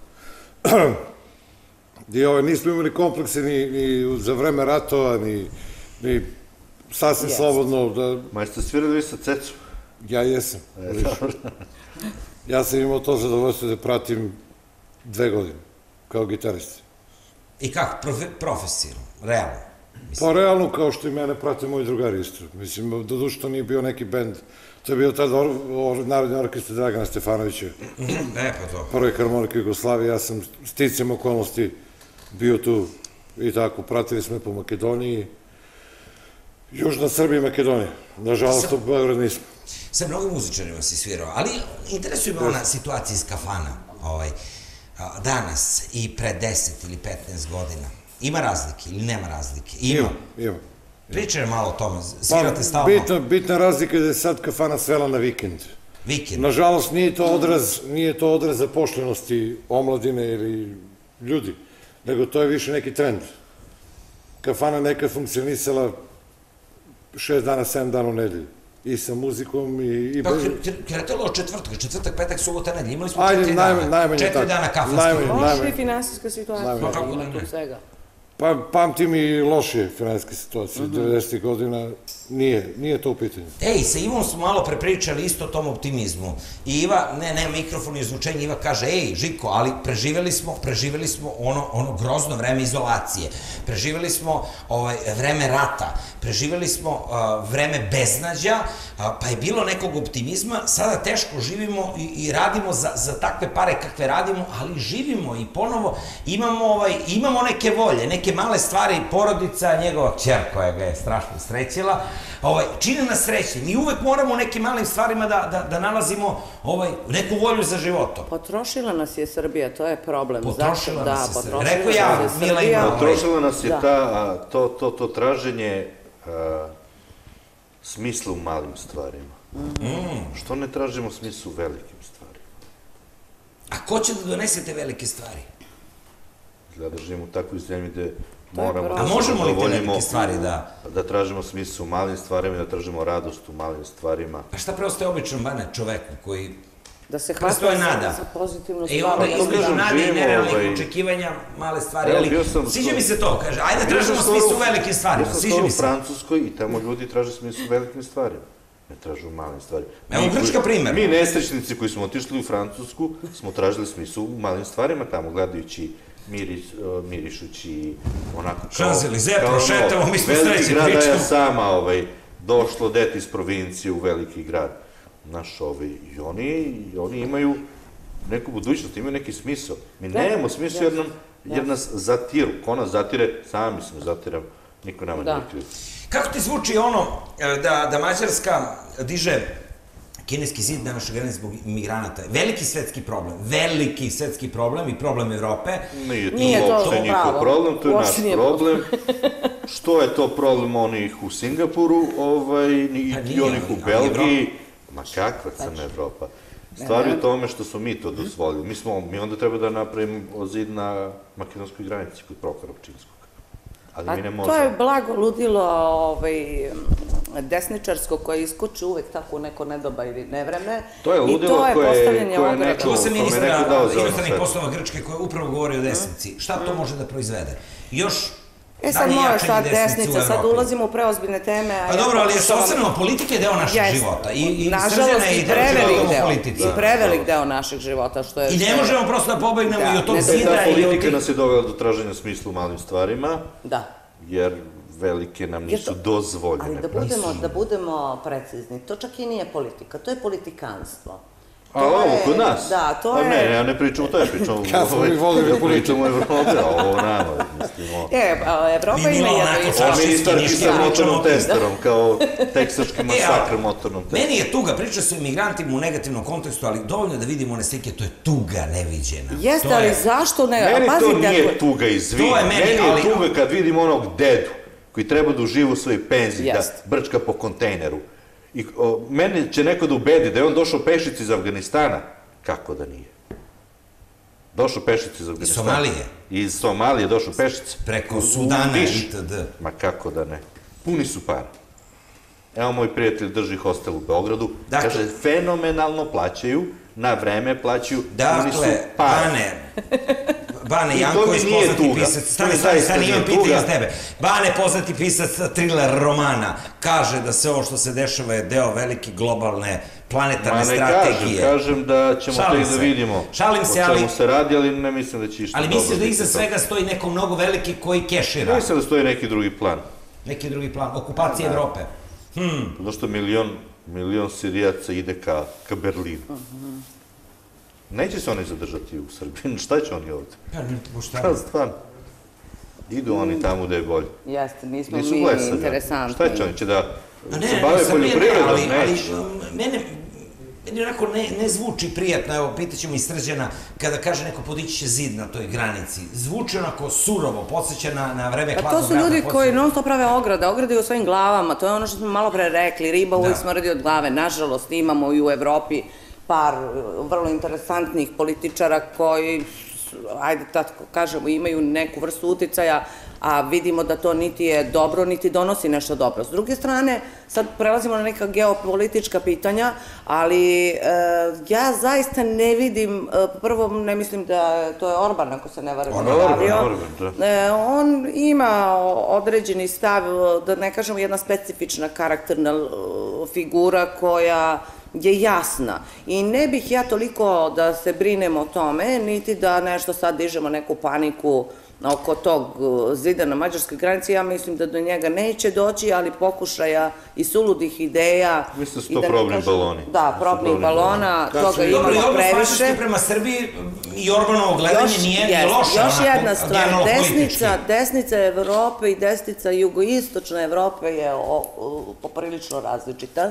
I nismo imali komplekse ni za vreme ratova, ni sasvim slobodno. Ma jeste svirali vi sa Cecom? Ja jesam. Ja sam imao to zadovoljstvo da pratim 2 godine, kao gitarist. I kako? Profesionalno? Realno? Pa realno, kao što i mene prate moji drugari isto. Mislim, doduše to nije bio neki bend. To je bio tada Narodni orkestar Dragana Stefanovića. Pa to. Prvi harmonika Jugoslavije. Ja sam sticam okolnosti bio tu i tako. Pratili smo po Makedoniji. Južna Srbija i Makedonija. Nažalost, u Beograd nismo. Sa mnogim muzičarima si svirao, ali interesuje me ona situacija iz kafana. Danas i pre 10 ili 15 godina. Ima razlike ili nema razlike? Ima. Pričaj malo o tome, svirate stalno. Bitna razlika je da je sad kafana svela na vikend. Vikend? Nažalost, nije to odraz zapošljenosti omladine ili ljudi, nego to je više neki trend. Kafana nekad funkcionisala 6 dana, 7 dana u nedelji. I sa muzikom i Pa bez... kretalo od četvrtak, petak, subota, nedelja. Imali smo Ajde, 4 dana. najmanje 4 tako. dana kafanskih. Loša i finansijska situacija, ima tu svega. Pa pamtim i lošije financijske situacije. 90. godina nije to u pitanju. Ej, sa Ivom smo malo prepričali isto o tom optimizmu. I Iva, ne mikrofon i izvučenje, Iva kaže, ej, Žiko, ali preživeli smo ono grozno vreme izolacije, preživeli smo vreme rata, preživeli smo vreme beznađa, pa je bilo nekog optimizma, sada teško živimo i radimo za takve pare kakve radimo, ali živimo i ponovo imamo neke volje, neke male stvari, porodica, njegova kćer koja ga je strašno srećila, čine nas srećnim i uvek moramo u nekim malim stvarima da nalazimo neku volju za životom. Potrošila nas je Srbija, to je problem. Potrošila nas je Srbija. Rekao ja, Mila ima. Potrošila nas je to traženje smisla u malim stvarima. Što ne tražimo smisla u velikim stvarima? A ko će da donese te velike stvari? Izgleda da živimo u takvoj zemlji gde moramo A možemo li te velike stvari da tražimo smisla u malim stvarima i da tražimo radost u malim stvarima? Pa šta preostaje običnom čoveku koji da se hvata za pozitivnu stvar. I onda između nade i nerealnih očekivanja male stvari, ali sviđa mi se to, kaže, ajde tražimo smisla u velikim stvarima, sviđa mi se. U Francuskoj i tamo ljudi traže smisla u velikim stvarima, ne traže u malim stvarima. Evo Grčka primer. Mi nesrećnici koji smo otišli u Francusku smo tražili smisla u malim stvarima tamo, gledajući mirišući onako kao... Šanzelize, prošetamo, mi smo srećni pričamo. Veliki grad, ja sama došlo dete iz provincije u veliki grad. Znaš, i oni imaju neku budućnost, imaju neki smisao. Mi nemamo smisao jer nas zatiru. Ko nas zatire, sami smo zatiramo, niko nama nije kriv. Kako ti zvuči da Mađarska diže kineski zid na našoj granici zbog imigranata? Veliki svetski problem i problem Evrope. Nije to uopšte njihov problem, to je naš problem. Što je to problem onih u Singapuru i onih u Belgiji? Ma kakva crna Evropa. Stvar je u tome što smo mi to dozvolili. Mi onda treba da napravimo zid na makedonskoj granici kod Prohora Pčinskog. Ali mi ne možemo. To je blago ludilo desničarsko koje iskuči uvek tako u neko nedoba ili nevreme. To je ludilo koje je neko... Čuo sam ministra inostranih poslova Grčke koji upravo govori o desnici. Šta to može da proizvede? Još... sad moraš ta desnica, sad ulazimo u preozbiljne teme. Pa dobro, ali se ostanemo, politika je deo našeg života. Nažalost, i prevelik deo našeg života. I ne možemo prosto da pobegnemo i od tog zida. Ta politika nas je dovela do traženja smisla u malim stvarima, jer velike nam nisu dozvoljene. Ali da budemo precizni, to čak i nije politika, to je politikanstvo. A ovo, kod nas? Da, to je... Ne, ja ne pričam o toj, pričam o... Kad smo mi volili politiku? Pričam o Evropi, a ovo nama, mislimo... Evropa ima jedno... O ministarki sa motornom testerom, kao teksački masakr motornom testerom. Meni je tuga, priča se o imigrantima u negativnom kontekstu, ali dovoljno da vidimo one slike, to je tuga neviđena. Jeste, ali zašto ne? Meni to nije tuga, izvini. Meni je tuga kad vidim onog dedu koji treba da uživa u svojoj penziji, da brčka po kontejneru. I mene će neko da ubedi da je on došao pešic iz Afganistana. Kako da nije? Došao pešic iz Afganistana. Iz Somalije? Iz Somalije došao pešic. Preko Sudana itd. Ma kako da ne? Puni su para. Evo moj prijatelj drži hostel u Beogradu. Kaže, fenomenalno plaćaju, na vreme plaćaju, puni su para. Bane Janković, poznati pisac, stani, imam pitanje za tebe. Bane, poznati pisac thriller romana, kaže da se ovo što se dešava je deo velike globalne planetarne strategije. Kažem da ćemo tek da vidimo o čemu se radi, ali ne mislim da će išta dobro. Ali misliš da iza svega stoji neko mnogo veliki koji kešira? Mislim da stoji neki drugi plan. Neki drugi plan, okupacija Evrope. Zato što milion Sirijaca ide ka Berlinu. Neće se oni zadržati u Srbiji, šta će oni ovde? Šta stvarno? Idu oni tamo gde je bolje. Jeste, nismo mi interesantni. Šta će oni, će da se bave poljoprivredom? Neće. Meni onako ne zvuči prijatno, evo, pitaćemo i Srđana, kada kaže neko podići će zid na toj granici. Zvuči onako surovo, podsjeća na vreme hladnog rata. To su ljudi koji non stop prave ograde u svojim glavama, to je ono što smo malo pre rekli, riba uvijek smrdi od glave, nažalost imamo i u Evropi par vrlo interesantnih političara koji, ajde tako kažemo, imaju neku vrstu uticaja, a vidimo da to niti je dobro, niti donosi nešto dobro. S druge strane, sad prelazimo na neka geopolitička pitanja, ali ja zaista ne vidim, prvo ne mislim da to je Orban, ako se ne varam, on ima određeni stav, da ne kažemo jedna specifična karakterna figura koja je jasna i ne bih ja toliko da se brinem o tome, niti da nešto sad dižemo neku paniku oko tog zida na mađarskoj granici. Ja mislim da do njega neće doći, ali pokušaja i suludih ideja. Mislim da su to probni baloni. Da, probnih balona, toga imamo previše. Dobro, i odnos Mađarske prema Srbiji i Orbanovo gledanje nije ni loše. Još jedna stvar, desnica Evrope i desnica jugoistočne Evrope je poprilično različita.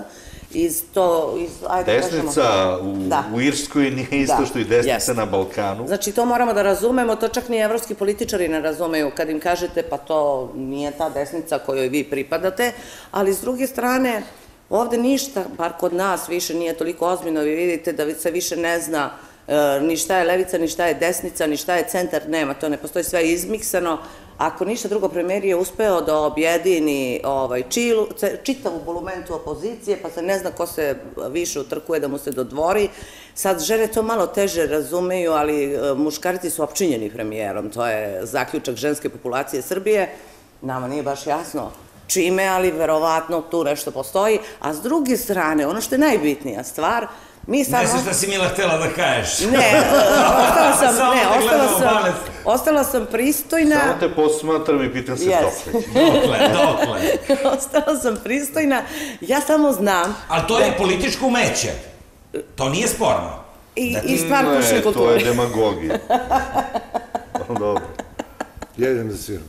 Desnica u Irskoj nije isto što i desnica na Balkanu. Znači, to moramo da razumemo, to čak ni evropski političari ne razumeju kad im kažete pa to nije ta desnica kojoj vi pripadate, ali s druge strane, ovde ništa, bar kod nas, više nije toliko ozbiljno, vi vidite da se više ne zna ni šta je levica, ni šta je desnica, ni šta je centar, nema, to ne postoji, sve izmiksano. Ako ništa drugo, premijer je uspeo da objedini čitavu bulumentu opozicije, pa se ne zna ko se više utrkuje da mu se dodvori. Sad, žene to malo teže razumeju, ali muškarci su opčinjeni premijerom, to je zaključak ženske populacije Srbije. Nama nije baš jasno čime, ali verovatno tu nešto postoji. A s druge strane, ono što je najbitnija stvar, ne znaš šta si Mila htjela da kažeš. Ne, ostala sam pristojna. Samo te posmatram i pitam se dokle. Ostala sam pristojna, ja samo znam... Ali to je političko umeće. To nije sporno. I stvar kućne kulture. Ne, to je demagogija. Dobro. Ja idem da sviram.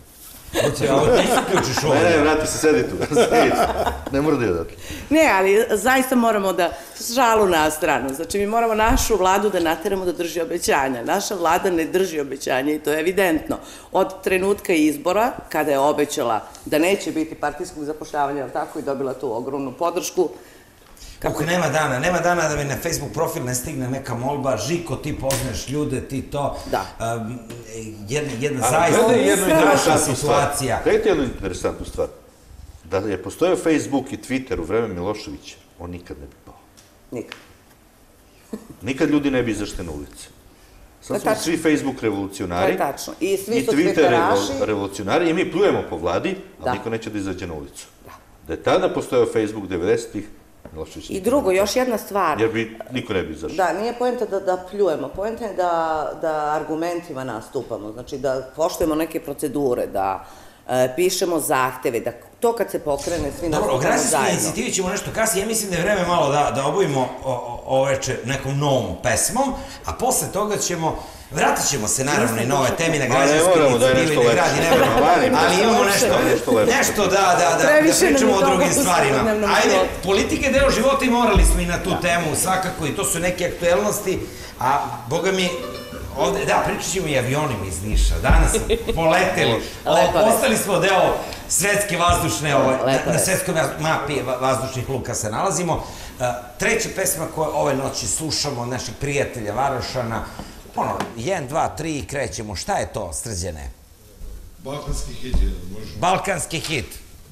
Ne, vrati se, sedi tu. Ne mora da je odatle. Ne, ali zaista moramo da šalu na stranu. Znači, mi moramo našu vladu da nateramo da drži obećanja. Naša vlada ne drži obećanja i to je evidentno. Od trenutka izbora, kada je obećala da neće biti partijskog zapošljavanja, tako i dobila tu ogromnu podršku. Kako nema dana da mi na Facebook profil ne stigne neka molba, Žiko, ti poznaš ljude, ti to. Da. Jedna zaista strašna situacija. Gledajte jednu interesantnu stvar. Da je postojao Facebook i Twitter u vreme Miloševića, on nikad ne bi pao. Nikad. Nikad ljudi ne bi izašli na ulice. Sad smo svi Facebook revolucionari i Twitter revolucionari i mi plujemo po vladi, ali niko neće da izađe na ulicu. Da je tada postojao Facebook 90-ih, I drugo, još jedna stvar. Jer niko ne bi izašao. Da, nije poenta da pljujemo, poenta je da argumentima nastupamo, znači da poštujemo neke procedure, da pišemo zahteve, da to kad se pokrene svi nastupamo zajedno. Dobro, o građanskoj inicijativi ćemo nešto kasnije, ja mislim da je vreme malo da obavimo oveče nekom novom pesmom, a posle toga vratit ćemo se naravno i nove temi na građanskoj inicijativi, na grad i nevrlo, ali imamo nešto da pričamo o drugim stvarima. Ajde, politika je deo života i morali smo i na tu temu svakako i to su neke aktuelnosti, a boga mi, da, pričat ćemo i avionima iz Niša, danas smo poleteli, postali smo deo svetske vazdušne, na svetskoj mapi vazdušnih luka se nalazimo. Treća pesma koju ove noći slušamo od naših prijatelja Varošana, 1, 2, 3 i krećemo. Šta je to, Srđane? Balkanski hit je, može. Balkanski hit.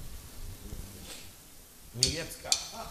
Nijecka.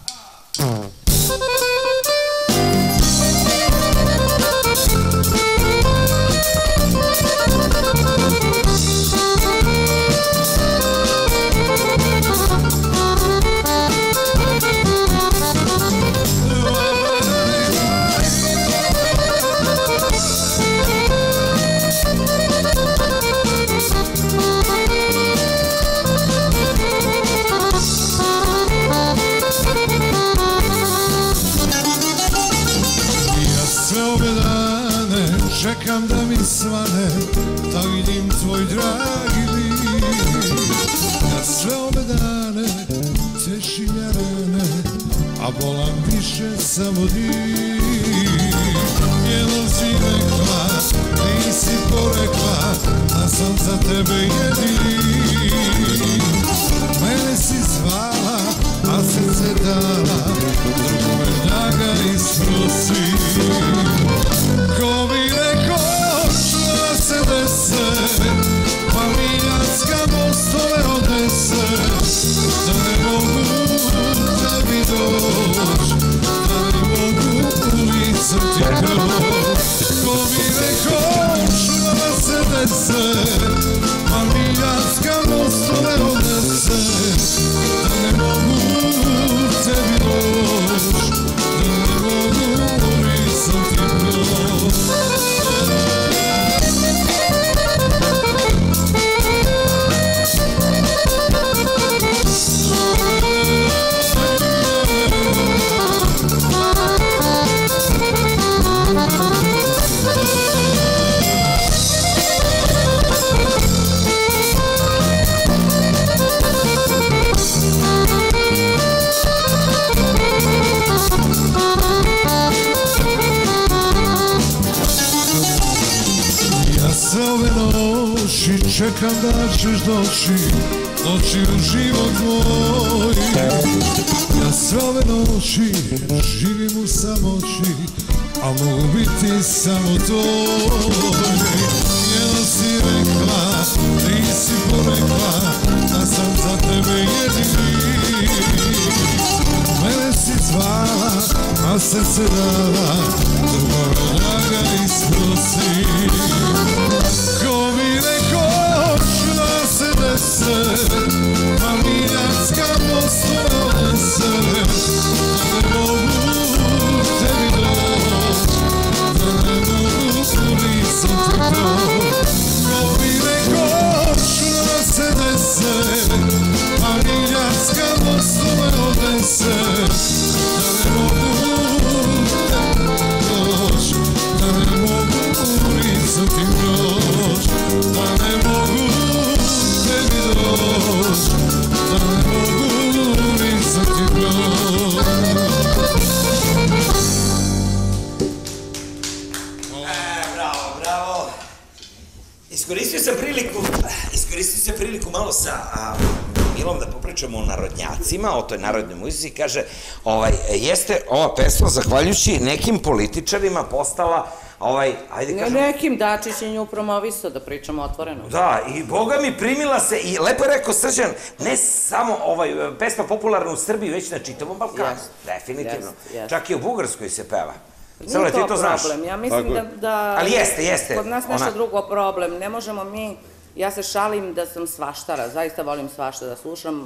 Čekam da mi svane, da vidim tvoj dragi lik. Ja sve ove dane tešim ja rane, a bolam više samo dik. Jednom si rekla, nisi porekla, da sam za tebe jedini. Mene si zvala, a srce dala, drugome da ga isprosi. Ko mi rekao što se dese, familijanska moja. sve ove noći čekam da ćeš doći u život moj. Ja sve ove noći živim u samoći, a mogu biti samo tvoj. Jedno si rekla, ti si porekla, da sam za tebe jedini. Mene si zvala, a srce dala, drugog draga isprosi. Ko mi rekoš da se dese, pa miljacka postala odnese, da ne mogu tebi doć, da ne mogu nisam ti doć. Ko mi rekoš da se dese, pa miljacka postala odnese, da ne mogu tebi doć, da ne mogu nisam ti doć, da ne mogu tebi doć, da ne mogu nisam ti doć. Bravo, bravo. Iskoristio sam priliku malo sa Milom da popričamo o narodnjacima, o toj narodnoj muzici. Kaže, jeste ova pesma, zahvaljujući nekim političarima, postala, ajde kažem... Ne nekim, Dačić je nju promovisao, da pričamo otvoreno. Da, i Boga mi primila se, i lepo je rekao Srđan, ne samo pesma popularna u Srbiji, već na čitavom Balkanu. Definitivno. Čak i u Bugarskoj se peva. Nije to problem, ja mislim da... Ali jeste. Kod nas nešto drugo problem, ne možemo mi... Ja se šalim da sam svaštara, zaista volim svašta da slušam,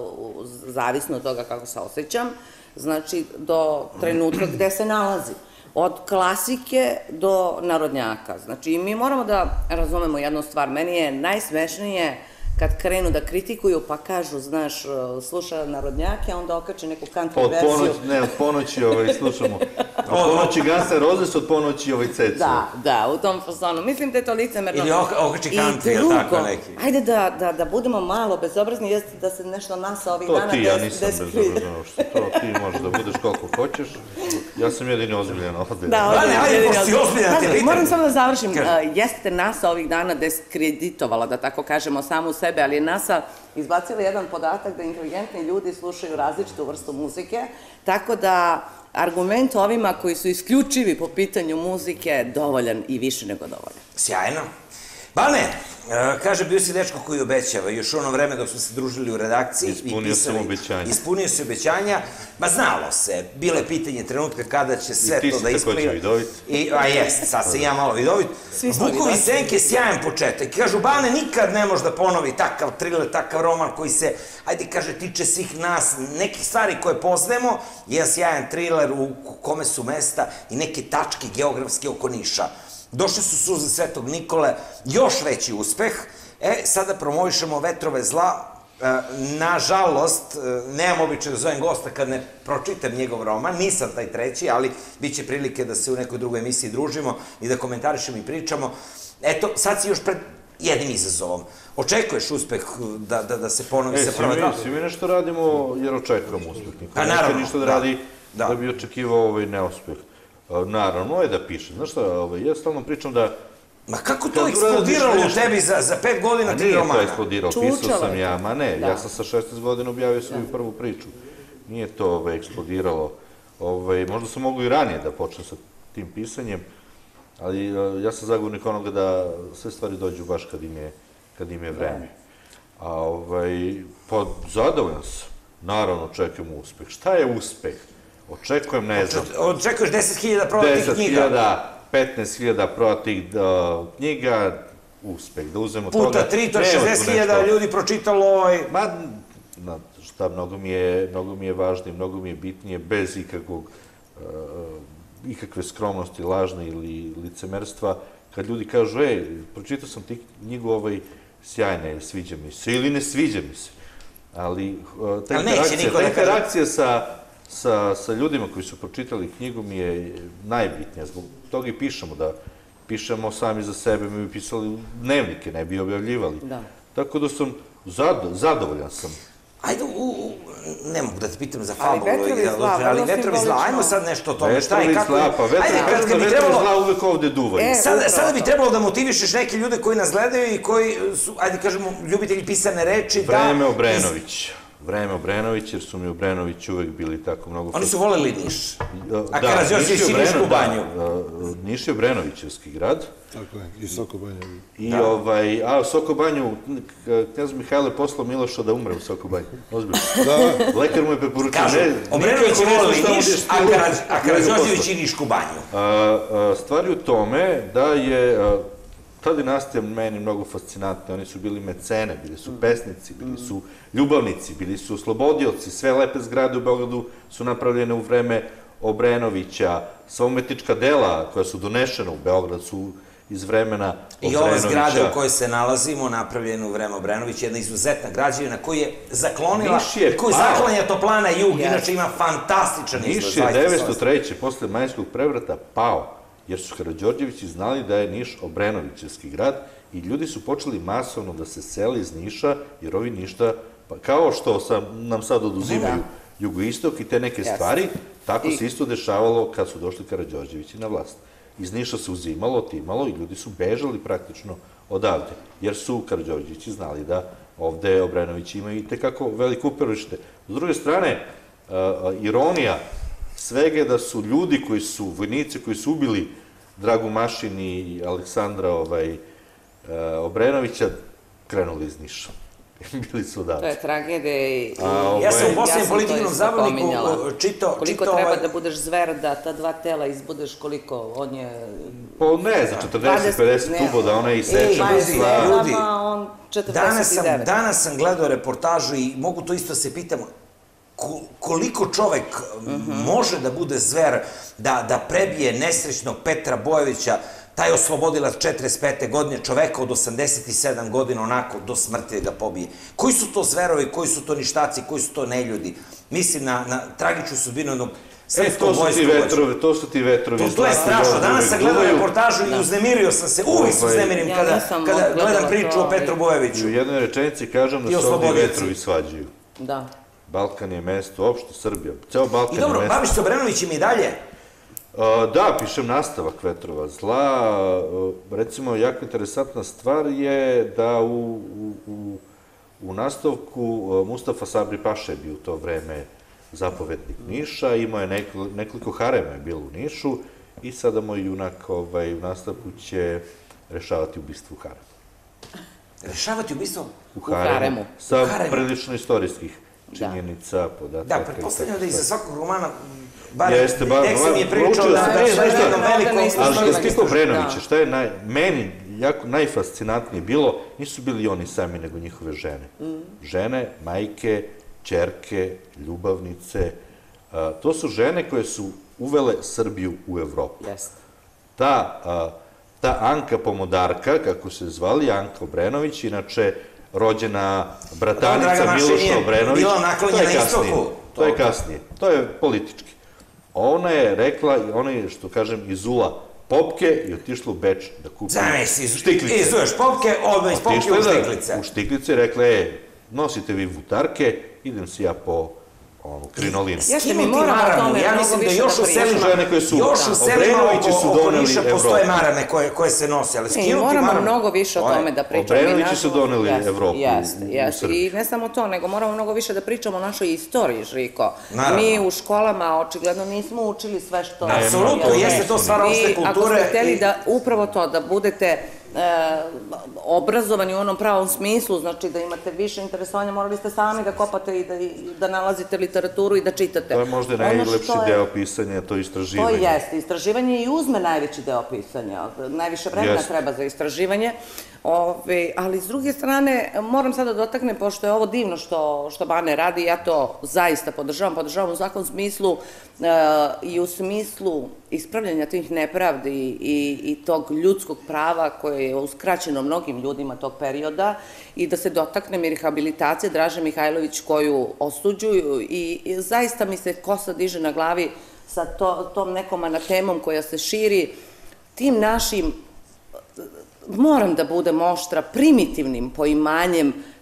zavisno od toga kako se osjećam, znači do trenutka gde se nalazi. Od klasike do narodnjaka. Znači, mi moramo da razumemo jednu stvar. Meni je najsmešnije kad krenu da kritikuju, pa kažu, znaš, sluša narodnjake, a onda okače neku country verziju. Ne, od ponoći slušamo. Od ponoći Guns N' Roses, od ponoći Cecu. Da, u tom fasonu. Mislim da je to licemerno. Ili okači country, ili tako neki. Ajde da budemo malo bezobrazni, jeste da se nešto nasa ovih dana... To ti, ja nisam bezobrazan uopšte. To ti možeš da budeš koliko hoćeš. Ja sam jedini ozbiljan ovde. Da, ajde, si ozbiljan, te pitam. Moram samo da završim. Jeste NASA ovih dana deskreditovala, da tako kažemo, samu sebe, ali je NASA izbacila jedan podatak da inteligentni ljudi slušaju različitu vrstu muzike, tako da argument ovima koji su isključivi po pitanju muzike dovoljan i više nego dovoljan. Sjajno. Bane, kaže, bio si dečko koji obećava, još u ono vreme dok smo se družili u redakciji. Ispunio sam obećanja. Ispunio si obećanja, ma znalo se, bilo je pitanje trenutka kada će sve to da ispliva. I ti si takođe vidovit. A jest, sad sam ja malo vidovit. Vukovi senke, sjajan početak. Kažu, Bane nikad ne može da ponovi takav thriller, takav roman koji se, ajde kaže, tiče svih nas, nekih stvari koje poznajemo, jedan sjajan thriller u kome su mesta i neke tačke geografske oko Niša. Došli su suze Svetog Nikole, još veći uspeh. Sada promovišemo Vetrove zla. Nažalost, nemam običaj da zovem gosta kad ne pročitam njegov roman, nisam taj treći, ali bit će prilike da se u nekoj drugoj emisiji družimo i da komentarišemo i pričamo. Eto, sad si još pred jednim izazovom. Očekuješ uspeh da se ponovi sa prva dva? Svi mi nešto radimo jer očekujemo uspeh. Pa naravno. Niko ništa da radi da bi očekivao neuspeh. Naravno je da piše. Znaš šta, ja stalno pričam da... Ma kako to eksplodiralo u tebi za 5 godina 3 romana? Nije to eksplodiralo, pisao sam ja, ma ne, ja sam sa 16 godina objavio svoju prvu priču. Nije to eksplodiralo. Možda sam mogu i ranije da počnem sa tim pisanjem, ali ja sam zagovornik onoga da sve stvari dođu baš kad im je vreme. Pa zadovoljan sam. Naravno, očekujem uspeh. Šta je uspeh? Očekujem, ne znam... Očekuješ 10.000 prodatih knjiga? 15.000 prodatih knjiga, uspeh, da uzmemo toga... Puta 3, to je 60.000 ljudi pročitalo ovaj... Ma, šta, mnogo mi je važnije, mnogo mi je bitnije, bez ikakve skromnosti, lažne ili licemerstva, kad ljudi kažu, pročitao sam ti knjigu, sjajna, sviđa mi se, ili ne sviđa mi se, ali ta interakcija sa ljudima koji su pročitali knjigu mi je najbitnija, zbog toga i pišemo, da pišemo sami za sebe, mi bi pisali dnevnike, ne bi objavljivali. Tako da sam zadovoljan sam. Ajde, ne mogu da te pitam za Ali fabulu, vetrovi zla, ali vrlo vetrovi zla, simbolično. ajmo sad nešto o tome, šta Vetrovi i kako... zla, pa vetrovi zla uvek ovde duvaju. Sada bi trebalo da motivišeš neke ljude koji nas gledaju i koji su, ajde kažemo, ljubitelji pisane reči, da... Vreme Obrenović, jer su mi Obrenović uvek bili tako mnogo... Oni su voleli Niš, a Karađorđević i Nišku banju. Niš je Obrenovićevski grad. Tako je, i Soko Banja. I u Soko Banju, knjaz Mihajlo je poslao Miloša da umre u Soko Banju. Ozbiljno. Lekar mu je preporučio... Kažu, Obrenović je voleli Niš, a Karađorđević i Nišku banju. Stvar je u tome da je... Ta dinastija meni mnogo fascinantna, oni su bili mecene, bili su pesnici, bili su ljubavnici, bili su oslobodioci, sve lepe zgrade u Beogradu su napravljene u vreme Obrenovića, sva umetnička dela koja su donešena u Beograd su iz vremena Obrenovića. I ova zgrada u kojoj se nalazimo, napravljena u vreme Obrenovića, jedna izuzetna građevina koju je zaklonila, koju zaklanja Toplana Jug, inače ima fantastičan izgled. Niš je 903. posle Majskog prevrata pao, jer su Karađorđevići znali da je Niš Obrenovićevski grad i ljudi su počeli masovno da se sele iz Niša, jer ovi ništa, kao što nam sad oduzimaju jugoistok i te neke stvari, tako se isto dešavalo kad su došli Karađorđevići na vlast. Iz Niša se uzimalo, otimalo i ljudi su bežali praktično odavde, jer su Karađorđevići znali da ovde Obrenovići imaju i tekako veliko uporište. S druge strane, ironija svega je da su ljudi koji su, vojnici koji su ubili Dragu Mašin i Aleksandra Obrenovića, krenuli iz Niša. Bili su odavde. To je tragedija. Ja sam u posljednjem političnom zabavniku čitao... Koliko treba da budeš zver da ta dva tela izbudeš, koliko on je... Pa ne, za 40-50 uboda, ona je isečena sva. Ljudi, danas sam gledao reportažu i mogu to isto se pitam, koliko čovek može da bude zver, da prebije nesrećnog Petra Bojovića, taj oslobodilac 45. godine, čoveka od 87 godina, onako, do smrti ga pobije. Koji su to zverovi, koji su to ništaci, koji su to neljudi? Mislim na tragičnu sudbinu jednog srpskog vojskovođa. To su ti vetrovi. To je strašno. Danas sam gledao reportažu i uznemirio sam se. Uvijek se uznemirim kada gledam priču o Petru Bojoviću. U jednoj rečenici kažem da se ovdje vetrovi svađaju. Da. Balkan je mesto, uopšte Srbija, ceo Balkan je mesto. I dobro, baviš se Obrenovićem i dalje? Da, pišem nastavak Vetrova zla. Recimo, jako interesantna stvar je da u nastavku Mustafa Sabri Paša je bio u to vreme zapovednik Niša, imao je nekoliko harema je bilo u Nišu i sada moj junak u nastavku će rešavati ubistvo u haremu. Rešavati ubistvo? U haremu. Sa prilično istorijskih činjenica, podataka. Da, pretpostavljam da iza svakog romana, tekst mi je pričao da je jednom velikom... Ali što se tiče Obrenovića, šta je meni najfascinantnije bilo, nisu bili oni sami, nego njihove žene. Žene, majke, ćerke, ljubavnice, to su žene koje su uvele Srbiju u Evropu. Ta Anka Pomodarka, kako se zvali, Anka Obrenović, inače rođena bratanica Miloša Obrenović, to je kasnije, to je politički. Ona je rekla, ona je, što kažem, izula popke i otišla u Beč da kupi štiklice. Izuješ popke, odmah iz popke u štiklice. U štiklice rekla je, nosite vi vutarke, idem si ja po krinolinu. Jeste, mi moramo o tome mnogo više da pričamo. Još u selima oko Niša postoje marame koje se nose, ali skinuti marame... Moramo mnogo više o tome da pričamo. Obrenovići su doneli Evropu u Srbiji. I ne samo to, nego moramo mnogo više da pričamo o našoj istoriji, Žiko. Mi u školama očigledno nismo učili sve što... Apsolutno, jeste to stvar opšte kulture. Ako ste hteli da upravo to, da budete obrazovani u onom pravom smislu, znači da imate više interesovanja, morali ste sami da kopate i da nalazite literaturu i da čitate. To je možda najlepši deo pisanja, to je istraživanje. To jeste, istraživanje i uzme najveći deo pisanja. Najviše vremena treba za istraživanje. Ali s druge strane, moram sada da dotaknem, pošto je ovo divno što Bane radi, ja to zaista podržavam u svakom smislu i u smislu ispravljanja tih nepravdi i tog ljudskog prava koje je uskraćeno mnogim ljudima tog perioda i da se dotaknem i rehabilitacije Draže Mihajlović koju osuđuju i zaista mi se kosa diže na glavi sa tom nekom anatemom koja se širi tim našim, moram da budem oštra, primitivnim poimanjem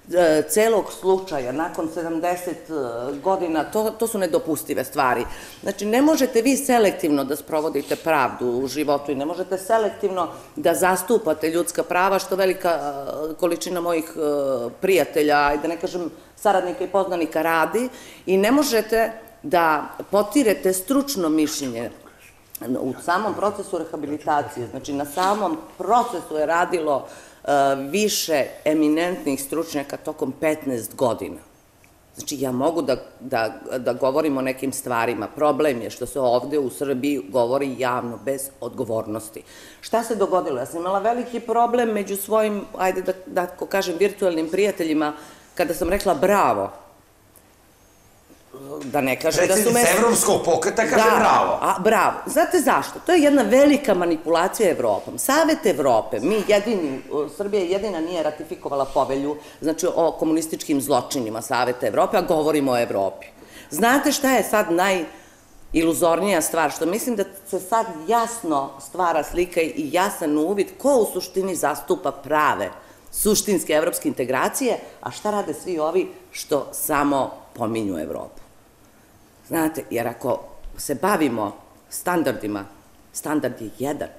celog slučaja nakon 70 godina, to su nedopustive stvari. Znači, ne možete vi selektivno da sprovodite pravdu u životu i ne možete selektivno da zastupate ljudska prava, što velika količina mojih prijatelja, i da ne kažem saradnika i poznanika, radi, i ne možete da potirete stručno mišljenje. U samom procesu rehabilitacije, znači na samom procesu je radilo više eminentnih stručnjaka tokom 15 godina. Znači, ja mogu da govorim o nekim stvarima. Problem je što se ovde u Srbiji govori javno, bez odgovornosti. Šta se dogodilo? Ja sam imala veliki problem među svojim, ajde da kažem, virtualnim prijateljima, kada sam rekla bravo. Da ne kažem da su me... Predsjednica Evropskog pokreta kaže bravo. Bravo. Znate zašto? To je jedna velika manipulacija Evropom. Savet Evrope, Srbija jedina nije ratifikovala povelju, znači o komunističkim zločinima Saveta Evrope, a govorimo o Evropi. Znate šta je sad najiluzornija stvar? Što mislim da se sad jasno stvara slika i jasan uvid ko u suštini zastupa prave suštinske evropske integracije, a šta rade svi ovi što samo pominju Evropu. Znate, jer ako se bavimo standardima, standard je jedan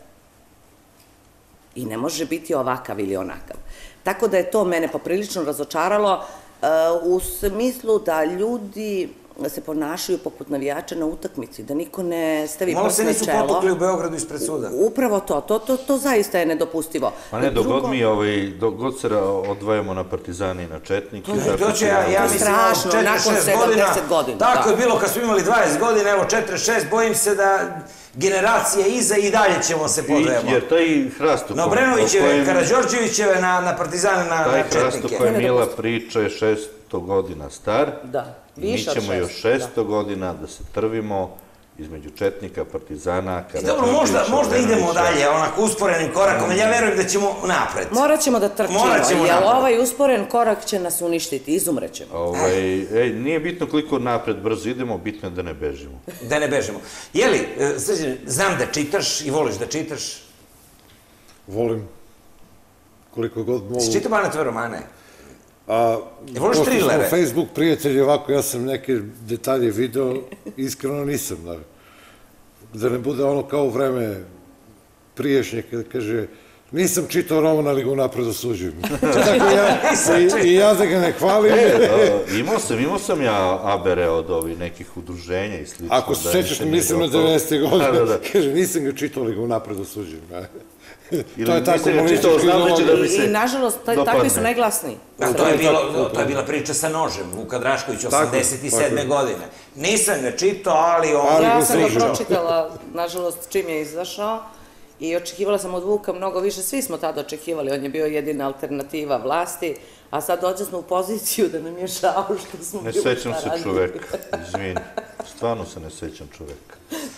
i ne može biti ovakav ili onakav. Tako da je to mene poprilično razočaralo u smislu da ljudi se ponašaju poput navijača na utakmici, da niko ne stavi prst na čelo. Malo se nisu potukli u Beogradu ispred suda. Upravo to zaista je nedopustivo. Pa ne, dok god se odvajamo na Partizani i na Četnike... To će, ja mislim, strašno, nakon 70 godina. Tako je bilo kad smo imali 20 godina, evo 46, bojim se da generacije iza i dalje ćemo se podvemo. Jer taj hrast... Na Obrenovićeve, Karađorđevićeve, na Partizane, na Četnike. Taj hrast o kojem Mila priča je 600 godina star. Da. Mi ćemo još 600 godina da se trvimo između Četnika, Partizana, Karađorđevića... Dobro, možda idemo dalje, onako usporenim korakom, jer ja verujem da ćemo napred. Morat ćemo da trčimo, jer ovaj usporen korak će nas uništiti, izumrećemo. Nije bitno koliko napred brzo idemo, bitno je da ne bežimo. Da ne bežimo. Jeli, Srđan, znam da čitaš i voliš da čitaš? Volim. Koliko god mogu. Si čitao Banetove romane? Pošto smo Facebook prijatelji, ovako ja sam neke detalje video, iskreno nisam. Da ne bude ono kao u vreme priješnje, kada kaže, nisam čitao roman, ali ga unapred osuđujem. I ja da ga ne hvalim. Imao sam ja abere od ovih nekih udruženja i slično. Ako se sećaš, mislim na 90. godine, kaže, nisam ga čitao, ali ga unapred osuđujem. To je tako komunistički ideologija. I nažalost, takvi su najglasniji. To je bila priča sa nožem, Vuka Drašković, 87. godine. Nisam ga čitao, ali on... Ja sam ga pročitala, nažalost, čim je izašao i očekivala sam od Vuka mnogo više. Svi smo tada očekivali, on je bio jedina alternativa vlasti, a sad dođe smo u poziciju da nam je žao što smo bili Ne sećam se čoveka, izvini. Stvarno se ne sećam čoveka.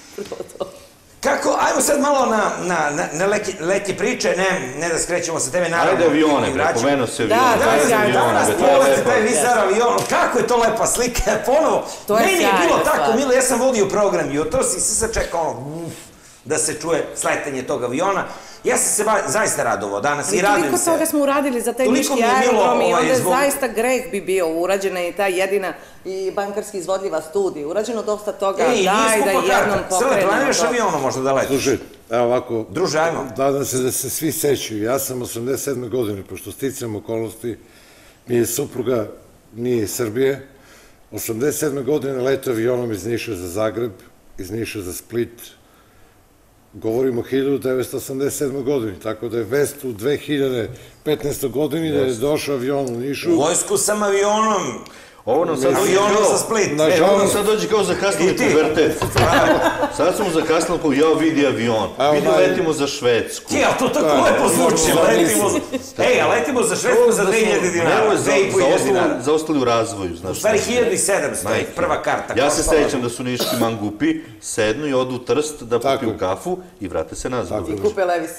Kako, ajmo sad malo na leke priče, ne da skrećemo sa teme, naravno. Ajde avione, prepomenuo se avione. Danas polete taj vizar avion, kako je to lepa slika, ponovo. Meni je bilo tako, Milo, ja sam vodio program jutros i sad čekao da se čuje sletanje tog aviona. Ja sam se zaista radovao danas i radim se. Toliko toga smo uradili za taj niški aerodrom i onda zaista greh bi bio. Urađena je ta jedina i bankarski izvodljiva studija. Urađeno dosta toga. Daj da jednom pokrenemo. Srle, planiraš avionom možda da letiš? Služi, evo ovako. Druže, ajmo. Nadam se da se svi sećaju. Ja sam 87. godine, pošto sticam okolnosti, mi je supruga, nije iz Srbije. 87. godine letao avionom iz Niša za Zagreb, iz Niša za Split. Govorimo o 1987. godini, tako da je vest u 2015. godini da je došao avion u Nišu. U vojsku sam avionom. Ovo nam sad za Split. Ovo nam sad dođe kao zakasnili pubertet. Sad smo zakasnili kao ja vidi avion. Vidi letimo za Švedsku. Ja, to tako lepo zvuči. Letimo za Švedsku za 2000 dinara. 2500 dinara. Zaostali u razvoju. U stvari 1700 je prva karta. Ja se sećam da su niški mangupi sednu i odu u Trst da popiju kafu i vrate se nazad. I kupe Levis.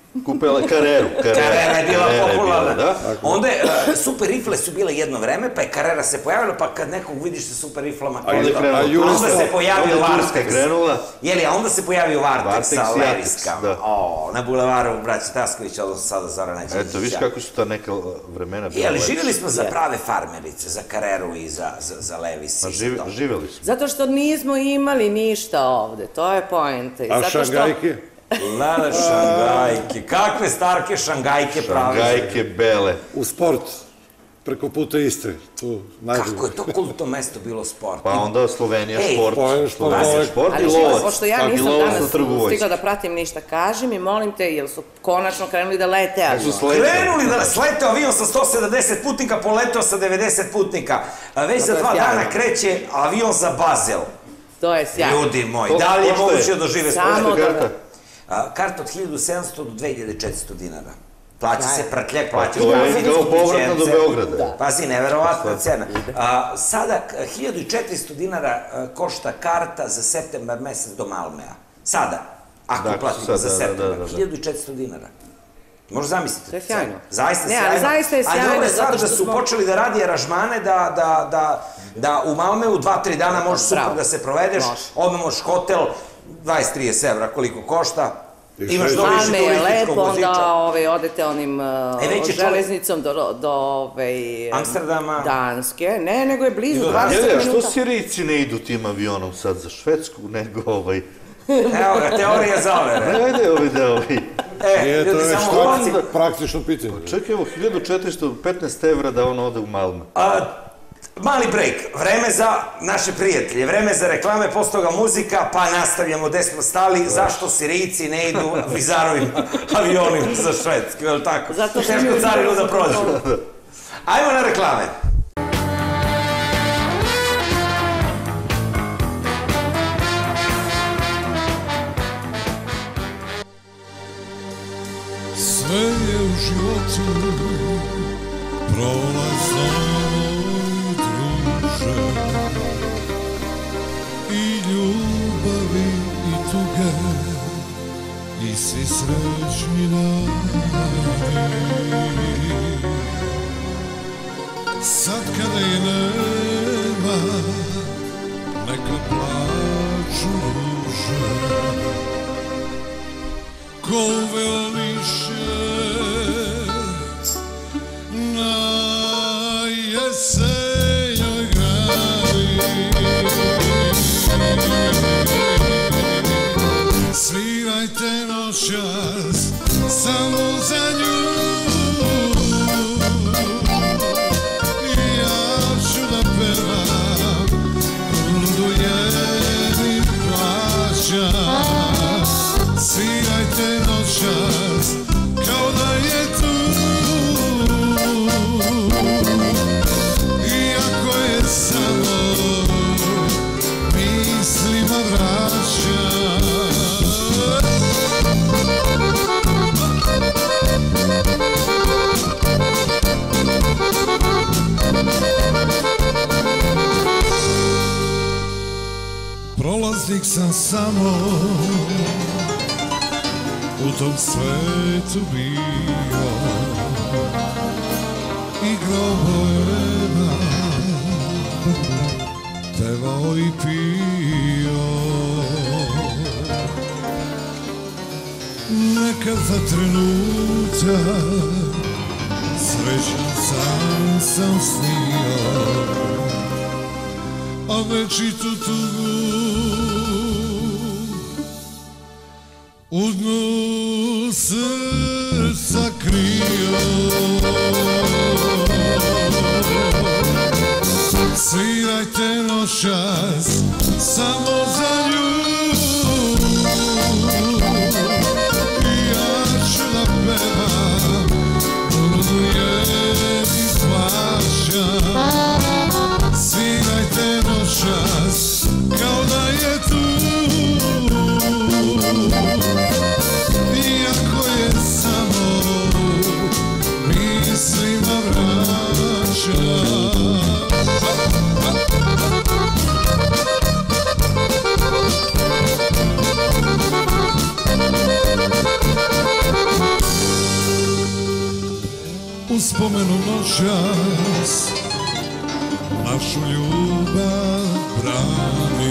Kupila Carreru. Carrera je bila popularna. Da? Onda super rifle su bile jedno vreme, pa je Carrera se pojavila, pa kad nekog vidiš sa super riflama, onda se pojavio Vartex. Jeli, a onda se pojavio Vartex sa Leviskama. Na bulevaru Braća Taskovića, odnosno sada Zora Neđevića. Eto, viš kako su ta neka vremena bila. Jeli, živjeli smo za prave farmerice, za Carreru i za Levis. Živjeli smo. Zato što nismo imali ništa ovde, to je poenta. A Šangajke? Lada Šangajke, kakve starke Šangajke prave. Šangajke bele. U sport, preko puta Istre. Kako je to kultno mesto bilo sport? Pa onda Slovenija šport. Slovenija šport i Ali lovac. pošto ja nisam danas stigla da pratim ništa, kaži mi, molim te, jel su konačno krenuli da lete avion? Krenuli da slete avion sa 170 putnika, poletao sa 90 putnika. Već za 2 dana kreće avion za Bazel. To je sjajno. Ljudi moji, da li je moguće da žive Samo da... Karta od 1700 do 2400 dinara. Plaća se prtljak, plaća To je kao povratno do Beograda. Pazi, neverovatna cena. Sada 1400 dinara košta karta za septembar mesec do Malmea. Sada, ako platimo za septembar, 1400 dinara. Možda zamislite. To je sjajno. Zaista sjajno. Ali zaista je sjajno. A dobro je stvar da su počeli da radi aranžmane da u Malmeu 2-3 dana možeš super da se provedeš, odmah možeš hotel, 20-30 evra koliko košta, imaš dobro više turističkog voziča. Onda odete onim železnicom do Amsterdama. Danske. Ne, nego je blizu 20 minuta. Što Sirijci ne idu tim avionom sad za Švedsku, nego Evo ga, teorija zavere. Ajde ovi. Nije, to je što praktično pitanje. Čekaj, evo, 1415 evra da on ode u Malme. Mali break, vreme za naše prijatelje, vreme za reklame, posle toga muzika, pa nastavljamo gde smo stali, zašto Sirijci ne idu Vizarovim avionima za Švedsku, je li tako? Teško carinu da prođu. Ajmo na reklame. Sve je u životu prolazno druže, i ljubavi i tuge, i svi srećni dani. Sad kada je nema, neka plaču ruže, ko veliše na jesenjoj grani. Svirajte noćas samo za nju, i ja ću da pevam ludujenim plaćam. Svirajte noćas kao da je tu, iako je samo mislima vraća. Prolaznik sam samo, u tom svetu bio, igrao boema, pevao i pio. Nekad za trenutak srećan sam snio, a večitu tugu u dnu srca krio. Svirajte noćas samo za nju, i ja ću da pevam ludujenim plaćam. Svirajte noćas kao da je tu, iako je samo mislima vraća. uspomenu noćas našu ljubav brani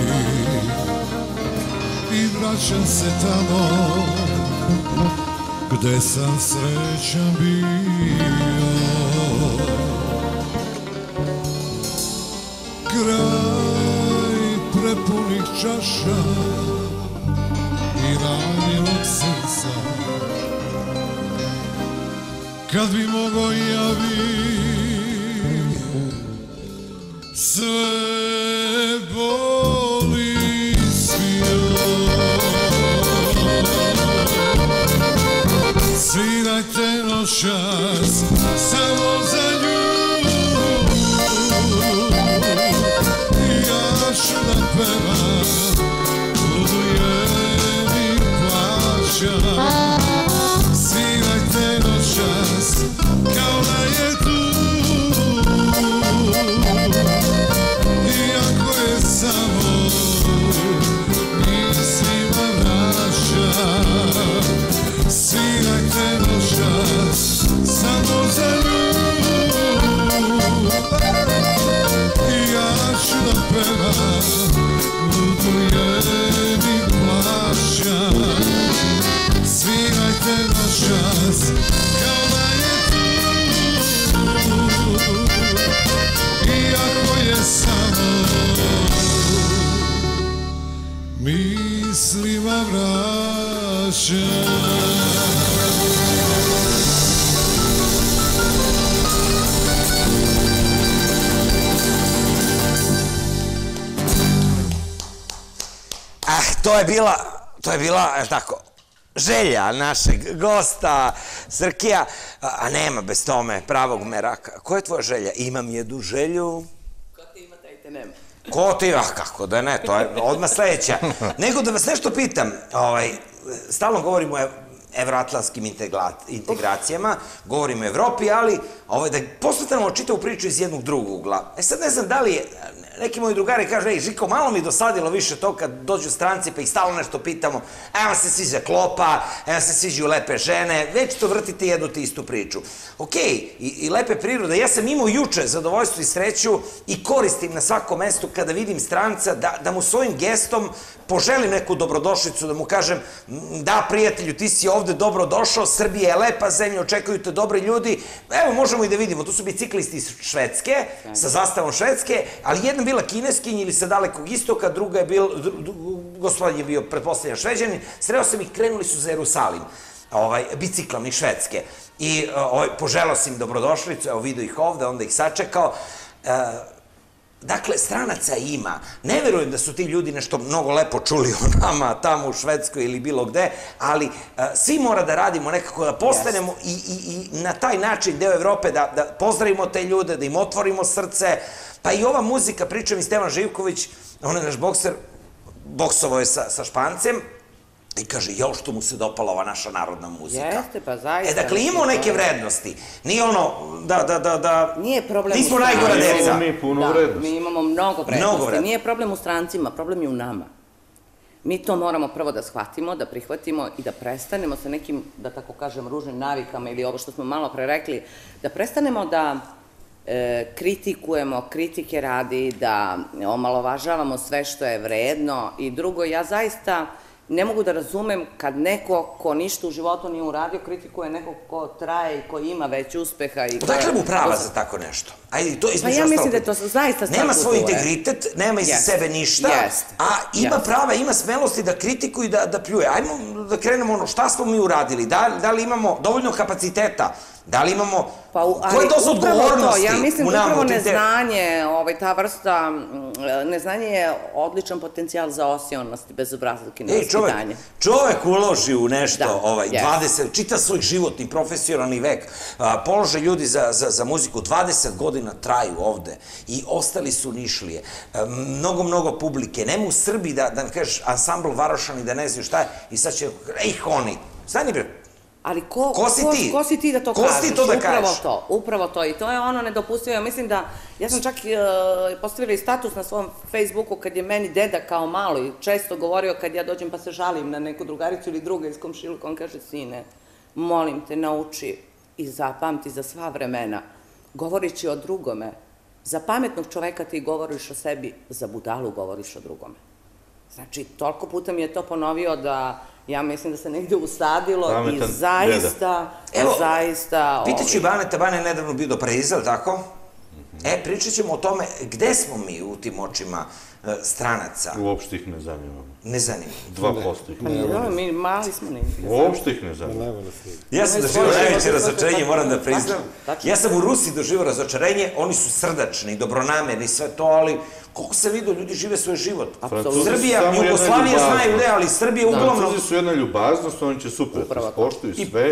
i vraćam se tamo gde sam srećan bio. Kraj prepunih čaša i ranjenog srca, kad bi mogo ja bi sve boli svio. Svirajte noćas samo za nju, ja ću da pevam, budujem i plaćam. Svirajte noćas kao da je tu, iako je samo mislima vraća. Svirajte noćas samo za nju, ja ću da pevam, budujem i plaćam. Svirajte noćas kao da je tu, iako je samo mislima vraća. To je bila, tako, želja našeg gosta, Srkija, a nema bez tome pravog meraka. Koja je tvoja želja? Imam jednu želju. Ko ti ima, taj te nema. Ko ti, kako da ne, to je odmah sledeća. Nego da vas nešto pitam, stalno govorimo o evroatlantskim integracijama, govorimo o Evropi, ali da posvetamo čitavu priču iz jednog drugog ugla. Sad ne znam da li je, neki moji drugari kažu, ej, Žiko, malo mi dosadilo više to kad dođu stranci pa ih stalno nešto pitamo, evo se sviđa klopa, evo se sviđaju lepe žene, već to vrtite jednu te istu priču. Okej, i lepe prirode, ja sam imao juče zadovoljstvo i sreću i koristim na svakom mestu kada vidim stranca da mu svojim gestom poželim neku dobrodošlicu, da mu kažem, da prijatelju, ti si ovde dobro došao, Srbija je lepa zemlja, očekuju te dobri ljudi, evo možemo i da vidimo, tu su biciklisti iz Švedske, sa zastavom Švedske, ali jedna bila kineskinja ili sa dalekog istoka, druga je bila, gospodin je bio pretpostavljan Šveđanin, sreo sam ih, krenuli su za Jerusalim, biciklom iz Švedske, i poželao sam im dobrodošlicu, evo vidio ih ovde, onda ih sačekao. Dakle, stranaca ima. Ne verujem da su ti ljudi nešto mnogo lepo čuli o nama tamo u Švedskoj ili bilo gde, ali svi mora da radimo nekako da postanemo i na taj način deo Evrope da pozdravimo te ljude, da im otvorimo srce. Pa i ova muzika, pričam i Stevan Živković, on je naš bokser, boksovao je sa Špancem, i kaže, jao što mu se dopala ova naša narodna muzika. Jeste, pa zaista. Dakle, imamo neke vrednosti. Nije ono da... Nije problem u nismo najgora deca. Imamo mi puno vrednosti. Mi imamo mnogo vrednosti. Nije problem u strancima, problem je u nama. Mi to moramo prvo da shvatimo, da prihvatimo i da prestanemo sa nekim, da tako kažem, ružnim navikama ili ovo što smo malo pre rekli, da prestanemo da kritikujemo, kritike radi, da omalovažavamo sve što je vredno. I drugo, ja zaista ne mogu da razumem kad neko ko ništa u životu nije uradio kritikuje nekog ko traje i ko ima već uspeha. Odakle mu prava za tako nešto? Pa ja mislim da je to zaista stvar kulture. Nema svoj integritet, nema iza sebe ništa, a ima prava, ima smelosti da kritikuje i da pljuje. Ajmo da krenemo ono, šta smo mi uradili, da li imamo dovoljno kapaciteta, da li imamo... Koje to su odgovornosti? Ja mislim da upravo neznanje, ta vrsta, neznanje je odličan potencijal za osionost i bezobrazluki na vaspitanje. Čovek uloži u nešto, 20, čita svoj životni, profesionalni vek, polože ljudi za muziku, 20 godina traju ovde i ostali su Nišlije. Mnogo publike. Nema u Srbiji da kažeš ansambl Varošani da ne znaju šta je i sad će, oni, stani bre. Ali ko si ti da to kažeš? Ko si ti to da kažeš? Upravo to. I to je ono nedopustivo. Ja mislim da, ja sam čak postavila i status na svom Facebooku kad je meni deda kao malo i često govorio kad ja dođem pa se žalim na neku drugaricu ili druga iz komšiluka, on kaže, sine, molim te, nauči i zapamti za sva vremena, govoreći o drugome. Za pametnog čoveka ti govoriš o sebi, za budalu govoriš o drugome. Znači, toliko puta mi je to ponovio da ja mislim da se negde usadilo i zaista, zaista... Pitaću i Baneta, Bane je nedavno bio do Pariza, ali tako? Pričat ćemo o tome gde smo mi u tim očima stranaca. Uopšte ih ne zanima. Ne zanima. 2% ih ne zanima. Mi mali smo ne. Uopšte ih ne zanima. Ja sam doživao najveće razočarenje, moram da priznam. Ja sam u Rusiji doživao razočarenje, oni su srdačni, dobronamerni, sve to, ali koliko sam vidio, ljudi žive svoj život. Srbija, Jugoslavija znaju, ne, ali Srbija uglavnom... Francuzi su jedna ljubaznost, oni će super, poštuju sve.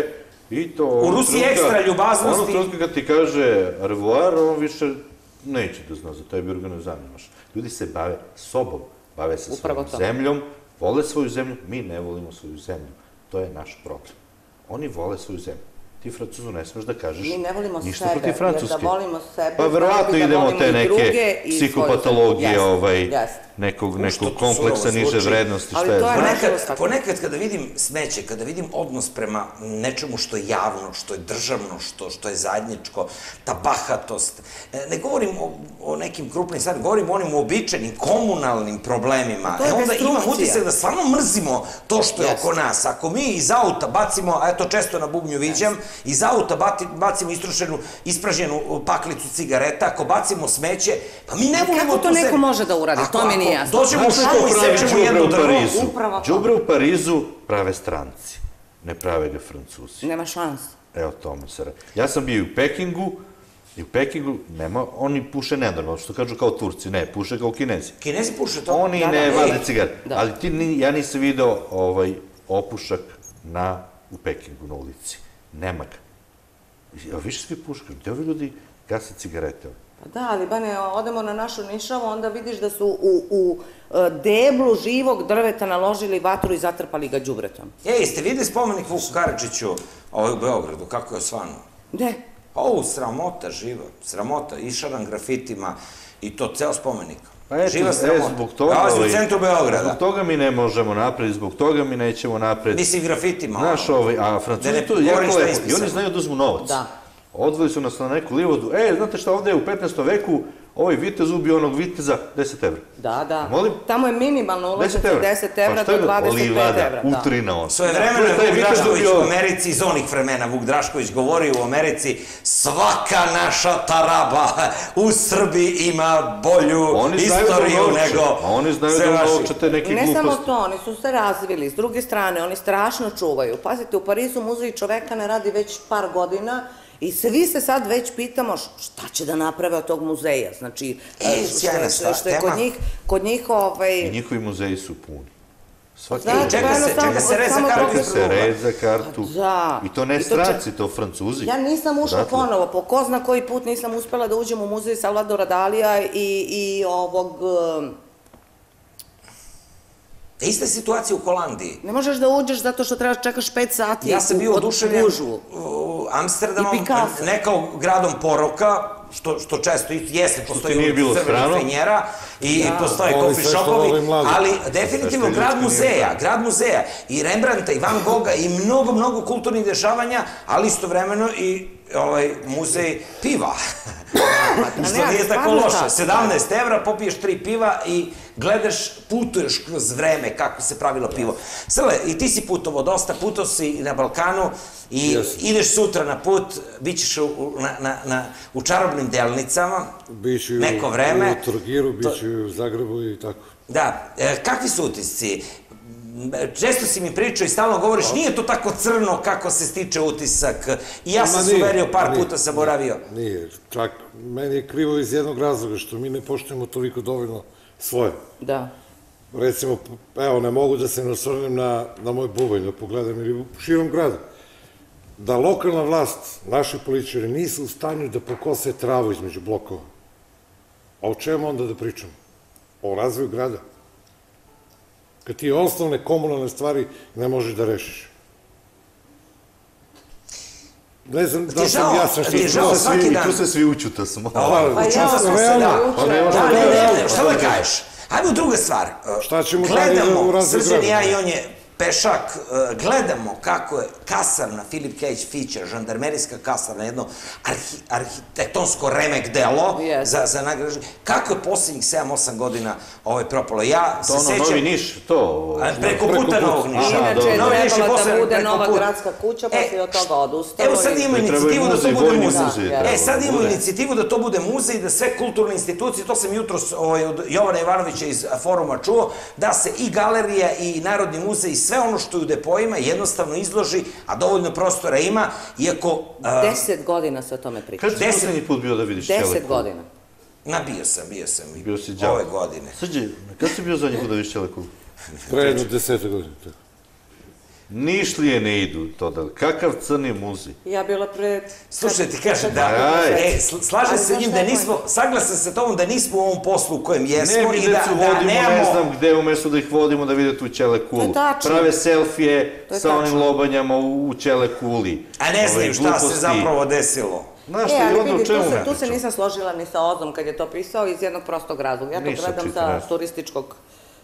U Rusiji je ekstra ljubaznosti. Ono trenutka kad ti kaže revoir, on više neće da zna, za tebi ne zanimaš. Ljudi se bave sobom, bave se svojom zemljom, vole svoju zemlju, mi ne volimo svoju zemlju. To je naš problem. Oni vole svoju zemlju. Ti Francuzu ne smeš da kažeš ništa protiv Francuske. Jer da volimo sebe, pa verovatno idemo te neke psihopatologije, nekog kompleksa niže vrednosti, šta je znam. Ponekad kada vidim smeće, kada vidim odnos prema nečemu što je javno, što je državno, što je zajedničko, ta bahatost, ne govorim o nekim krupnim stvarima, govorim o onim uobičajenim, komunalnim problemima. Onda imam utisak da stvarno mrzimo to što je oko nas. Ako mi iz auta bacimo, a ja to često na bubnju viđam, iz auta bacimo istrošenu, ispražnjenu paklicu cigareta, ako bacimo smeće, pa mi ne volimo kako to neko može da uradi, to mi nije jasno. Dođemo u šumu i sečemo jedno drvo. Đubre u Parizu prave stranci, ne prave ga Francuzi. Nema šanse. Evo tome se radi. Ja sam bio i u Pekingu nema, oni puše nenormalno, što kažu kao Turci, ne, puše kao Kinezi. Kinezi puše to? Oni ne vade cigaret, ali ja nisam video opušak u Pekingu na ulici. Nema ga. Evo, više svi puškaju. Gde ovi ljudi gase cigarete? Pa da, ali Bane, odemo na našu Nišavu, onda vidiš da su u deblu živog drveta naložili vatru i zatrpali ga đubretom. Jeste videli spomenik Vuku Karadžiću u Beogradu, kako je osvanuo? Gde? Sramota živa, sramota, išaran grafitima i to ceo spomenik. Živa sramota. Ja sam u centru Beograda. Zbog toga mi ne možemo napred, zbog toga mi nećemo napred. Mislim grafitima. Znaš, a Francuzi to jako lepo. I oni znaju da uzmu novac. Odveli su nas na neku livodu. Znate šta, ovde je u 15. veku ovaj vitez ubio onog viteza 10 evra. Da. Tamo je minimalno ulaznica 10 evra do 25 evra. Utrina on. Svoje vremeno je Vuk Drašković u Americi, iz onih vremena Vuk Drašković govorio u Americi, svaka naša taraba u Srbiji ima bolju istoriju nego oni znaju da unovčate neke gluposti. Ne samo to, oni su se razvili. S druge strane, oni strašno čuvaju. Pazite, u Parizu muzej čoveka ne radi već par godina. I svi se sad već pitamo šta će da naprave od tog muzeja. Znači, što je kod njih... I njihovi muzeji su puni. Čeka se red za kartu. I to ne stranci, to Francuzi. Ja nisam ušla ponovo, po ko zna koji put nisam uspela da uđem u muzej Salvadora Dalija i ovog... Ista situacija u Holandiji. Ne možeš da uđeš zato što trebaš čekaš 5 sati. Ja sam bio oduševljen Amsterdamom, ne kao gradom poroka, što često jeste, postoji ulica Crvenih fenjera i postoje coffee shopovi, ali definitivno grad muzeja i Rembrandta i Van Gogha i mnogo kulturnih dešavanja, ali istovremeno i muzej piva. Što nije tako loše. 17 evra, popiješ 3 piva i gledaš, putuješ kroz vreme kako se pravilo pivo. Srle, i ti si putovao dosta, putovao si i na Balkanu i ideš sutra na put, bit ćeš u čarobnim delnicama neko vreme. Biću u Trogiru, biću u Zagrebu i tako. Da, kakvi su utisci? Često si mi pričao i stalno govoriš, nije to tako crno kako se stiče utisak. I ja sam se uverio, par puta sam boravio. Nije, čak meni je krivo iz jednog razloga, što mi ne poštujemo toliko dovoljno svoje. Da. Recimo, evo, ne mogu da se ne osvrnem na moj bubanj, da pogledam ili u širom gradu. Da lokalna vlast, naši političari, nisu u stanju da pokose travu između blokova. A o čemu onda da pričamo? O razvoju grada. Kad ti osnovne komunalne stvari ne možeš da rešiš. Ne znam da sam jasan što i tu se svi učuta smo. Pa ja smo se šta da kažeš? Hajmo druga stvar. Šta ćemo dalje u razvoj grada? Gledamo Srđan i ja i on je pešak, gledamo kako je kasarna, Philip Cage feature, žandarmerijska kasarna, jedno arhitektonsko remek delo za nagrađenje. Kako je poslednjih 7-8 godina propalo? Ja se sećam... To ono Novi Niš, to... Preko puta Novog Niša. Inače je trebalo da bude nova gradska kuća, pa se od toga odustalo. Evo sad imamo inicijativu da to bude muzej. Sad imamo inicijativu da to bude muzej, da sve kulturne institucije, to sam jutros od Jovana Ivanovića iz foruma čuo, da se i galerija i Narodni muzej i sve ono što je u depojima jednostavno izloži, a dovoljno prostora ima, iako... 10 godina se o tome priča. Kad si poslednji put bio da vidiš Čele Kuli? 10 godina. Bio sam. Bio si đavo. Ove godine. Srđe, kad si bio zadnji put da vidiš Čele Kuli? Pre jedno 10 godina. Nišlije ne idu to da... Kakav crni muzej? Ja bila pred... Slušaj, ti kažem da... Slažem se njim da nismo... Saglasan se tomu da nismo u ovom poslu u kojem jesmo i da nemamo... Ne, mi decu vodimo, ne znam gde, umesto da ih vodimo da vide tu Čele Kulu. Prave selfije sa onim lobanjama u Čele Kuli. A ne znaju šta se zapravo desilo. Ali vidi, tu se nisam složila ni sa Ozom kad je to pisao iz jednog prostog razloga. Ja to gledam sa turističkog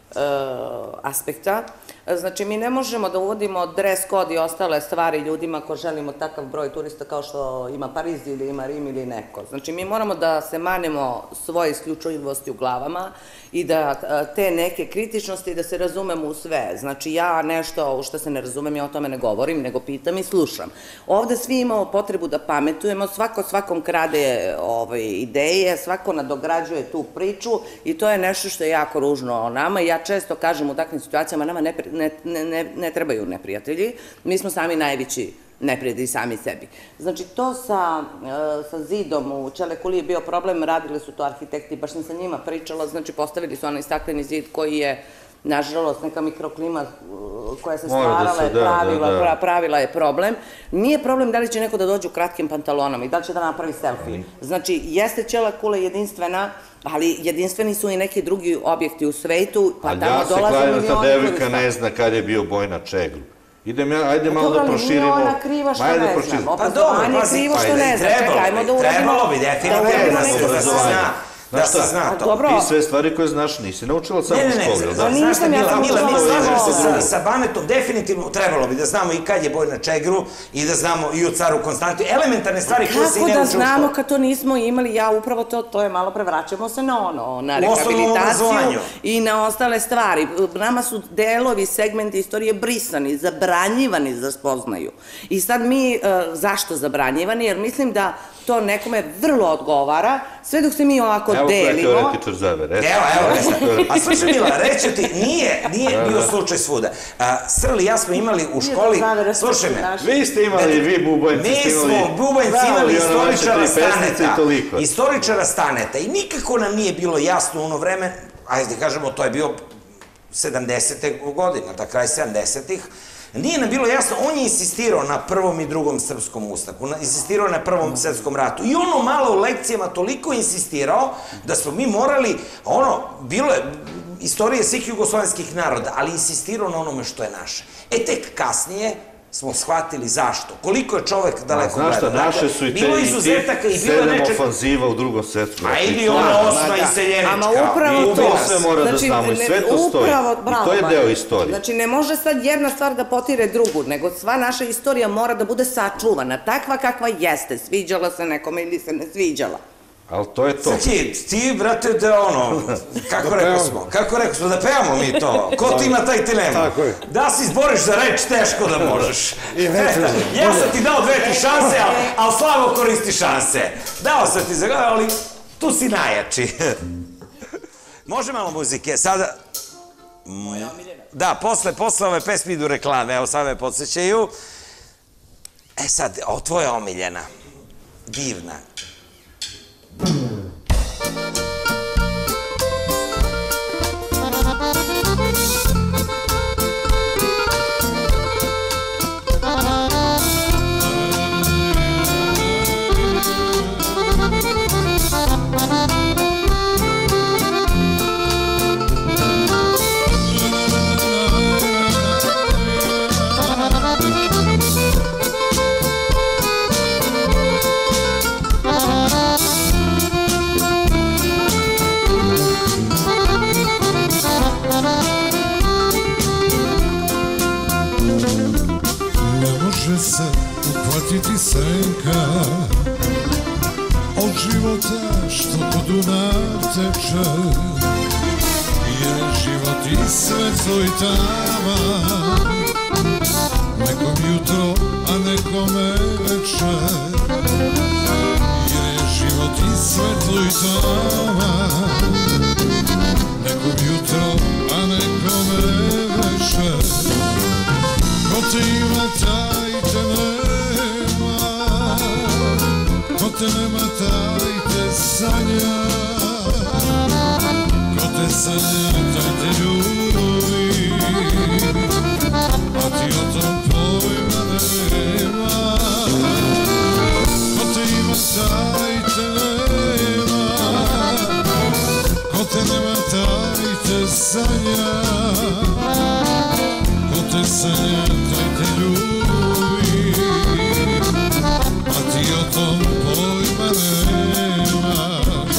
aspekta. Znači, mi ne možemo da uvodimo dress code i ostale stvari ljudima ko želimo takav broj turista kao što ima Pariz ili ima Rim ili neko. Znači, mi moramo da se manemo svoje isključivosti u glavama i da te neke kritičnosti da se razumemo u sve. Znači, ja nešto u što se ne razumem, ja o tome ne govorim, nego pitam i slušam. Ovde svi imamo potrebu da pametujemo, svako svakom krade ideje, svako nadograđuje tu priču i to je nešto što je jako ružno o nama. Ja često kažem u takvim situacijama, nama ne trebaju neprijatelji, mi smo sami najveći neprijatelji sami sebi. Znači, to sa zidom u Čele Kuli je bio problem, radili su to arhitekti, baš sam sa njima pričala, znači postavili su onaj stakleni zid koji je, nažalost, neka mikroklima koja se stvarala, pravila je problem. Nije problem da li će neko da dođe u kratkim pantalonama i da li će da napravi selfie. Znači, jeste Čele Kula jedinstvena, ali jedinstveni su i neki drugi objekti u svetu, pa tamo dolaze milioni turista. Ali ja se kladim da ta devojka ne zna kad je bio boj na Čeglu. Idem ja, ajde malo da proširimo. Dobro, ali nije ona kriva što ne znam. Obrazovanje je krivo što ne znam. Čekaj, ajmo da uradimo. Trebalo bi definitivno da se zna. Da se zna to. Ti sve stvari koje znaš nisi naučila samo u školi. Znaš šta, Mila, mi slažemo se sa Banetom, definitivno trebalo bi da znamo i kad je boj na Čegru i da znamo i o caru Konstantiju, elementarne stvari koje se i ne uče u školi. Kako da znamo kad to nismo imali, ja upravo to je malo prevraćamo se na ono, na rehabilitaciju i na ostale stvari. Nama su delovi, segmenti istorije brisani, zabranjivani za spoznaju. I sad mi, zašto zabranjivani? Jer mislim da to nekome vrlo odgovara, sve dok se mi ovako delimo. Evo teoretičar zavere. Evo. A slušaj, Mila, reći ti, nije bio slučaj svuda. Srli, ja smo imali u školi, slušaj me. Vi ste imali, vi bubanjci ste imali. Mi smo bubanjci imali istoričara Staneta i nikako nam nije bilo jasno u ono vreme, ajde kažemo, to je bio 70. godina, da kraj 70-ih, nije nam bilo jasno, on je insistirao na prvom i drugom srpskom ustaku, insistirao na prvom svetskom ratu i ono malo u lekcijama toliko insistirao da smo mi morali, bilo je istorije svih jugoslovenskih naroda, ali insistirao na onome što je naše. Tek kasnije smo shvatili zašto. Koliko je čovek daleko gledao. Znaš šta, naše su i te 7 ofanziva u drugom svetskom ratu. A ili ona 8. iseljenička. Ama upravo to. Sve mora da znamo i sve to stoji. I to je deo istorije. Znači, ne može sad jedna stvar da potire drugu, nego sva naša istorija mora da bude sačuvana, takva kakva jeste, sviđala se nekome ili se ne sviđala. Ali to je to. Ti, brate, kako rekao smo, da pevamo mi to. Ko ti ima taj dilema? Da se izboriš za reč, teško da možeš. Ja sam ti dao 2-3 šanse, ali slabo koristi šanse. Dao sam ti za gleda, ali tu si najjači. Može malo muzike, sada... Moja omiljena. Da, posle ove pesmi idu reklame, evo sad me podsjećaju. Sad, tvoja omiljena, divna. ti senka od života što kod Dunav teče, jer je život i svetlo i tama, nekom jutro, a nekome večer, jer je život i svetlo i tama, nekom jutro, a nekome večer. Ko te ima, taj te nema, ko te nema, taj te sanja, ko te sanja, taj te ljubi, a ti o tom pojma nema. Ko te ima, taj te nema, ko te nema, taj te sanja, ko te sanja, taj te ljubi, a ti o tom pojma nema.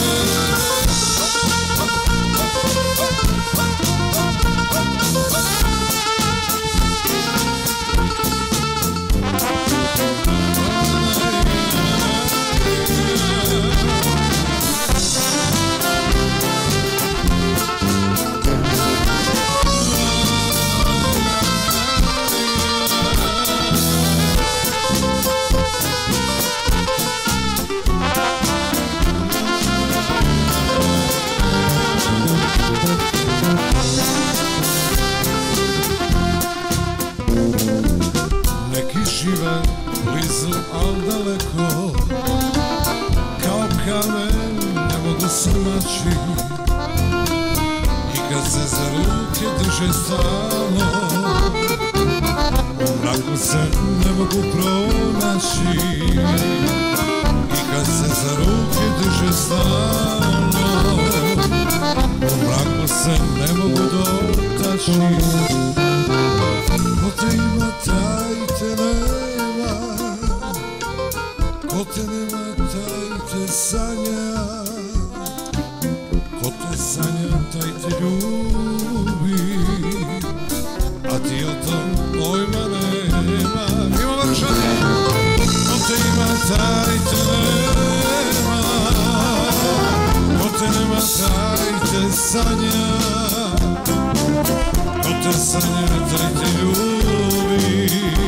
Žive blizu, al daleko, kao kamen ne mogu se naći, i kad se za ruke drže stalno, u mraku se ne mogu pronaći, i kad se za ruke drže stalno, u mraku se ne mogu dotaći. Ko te ima, taj te nema, ko te nema, taj te sanja, ko te sanja, taj te ljubi, a ti o tom pojma nema. Ima Varšavlje! Ko te ima, taj te nema, ko te nema, taj te sanja, ko te sanja, taj te ljubi,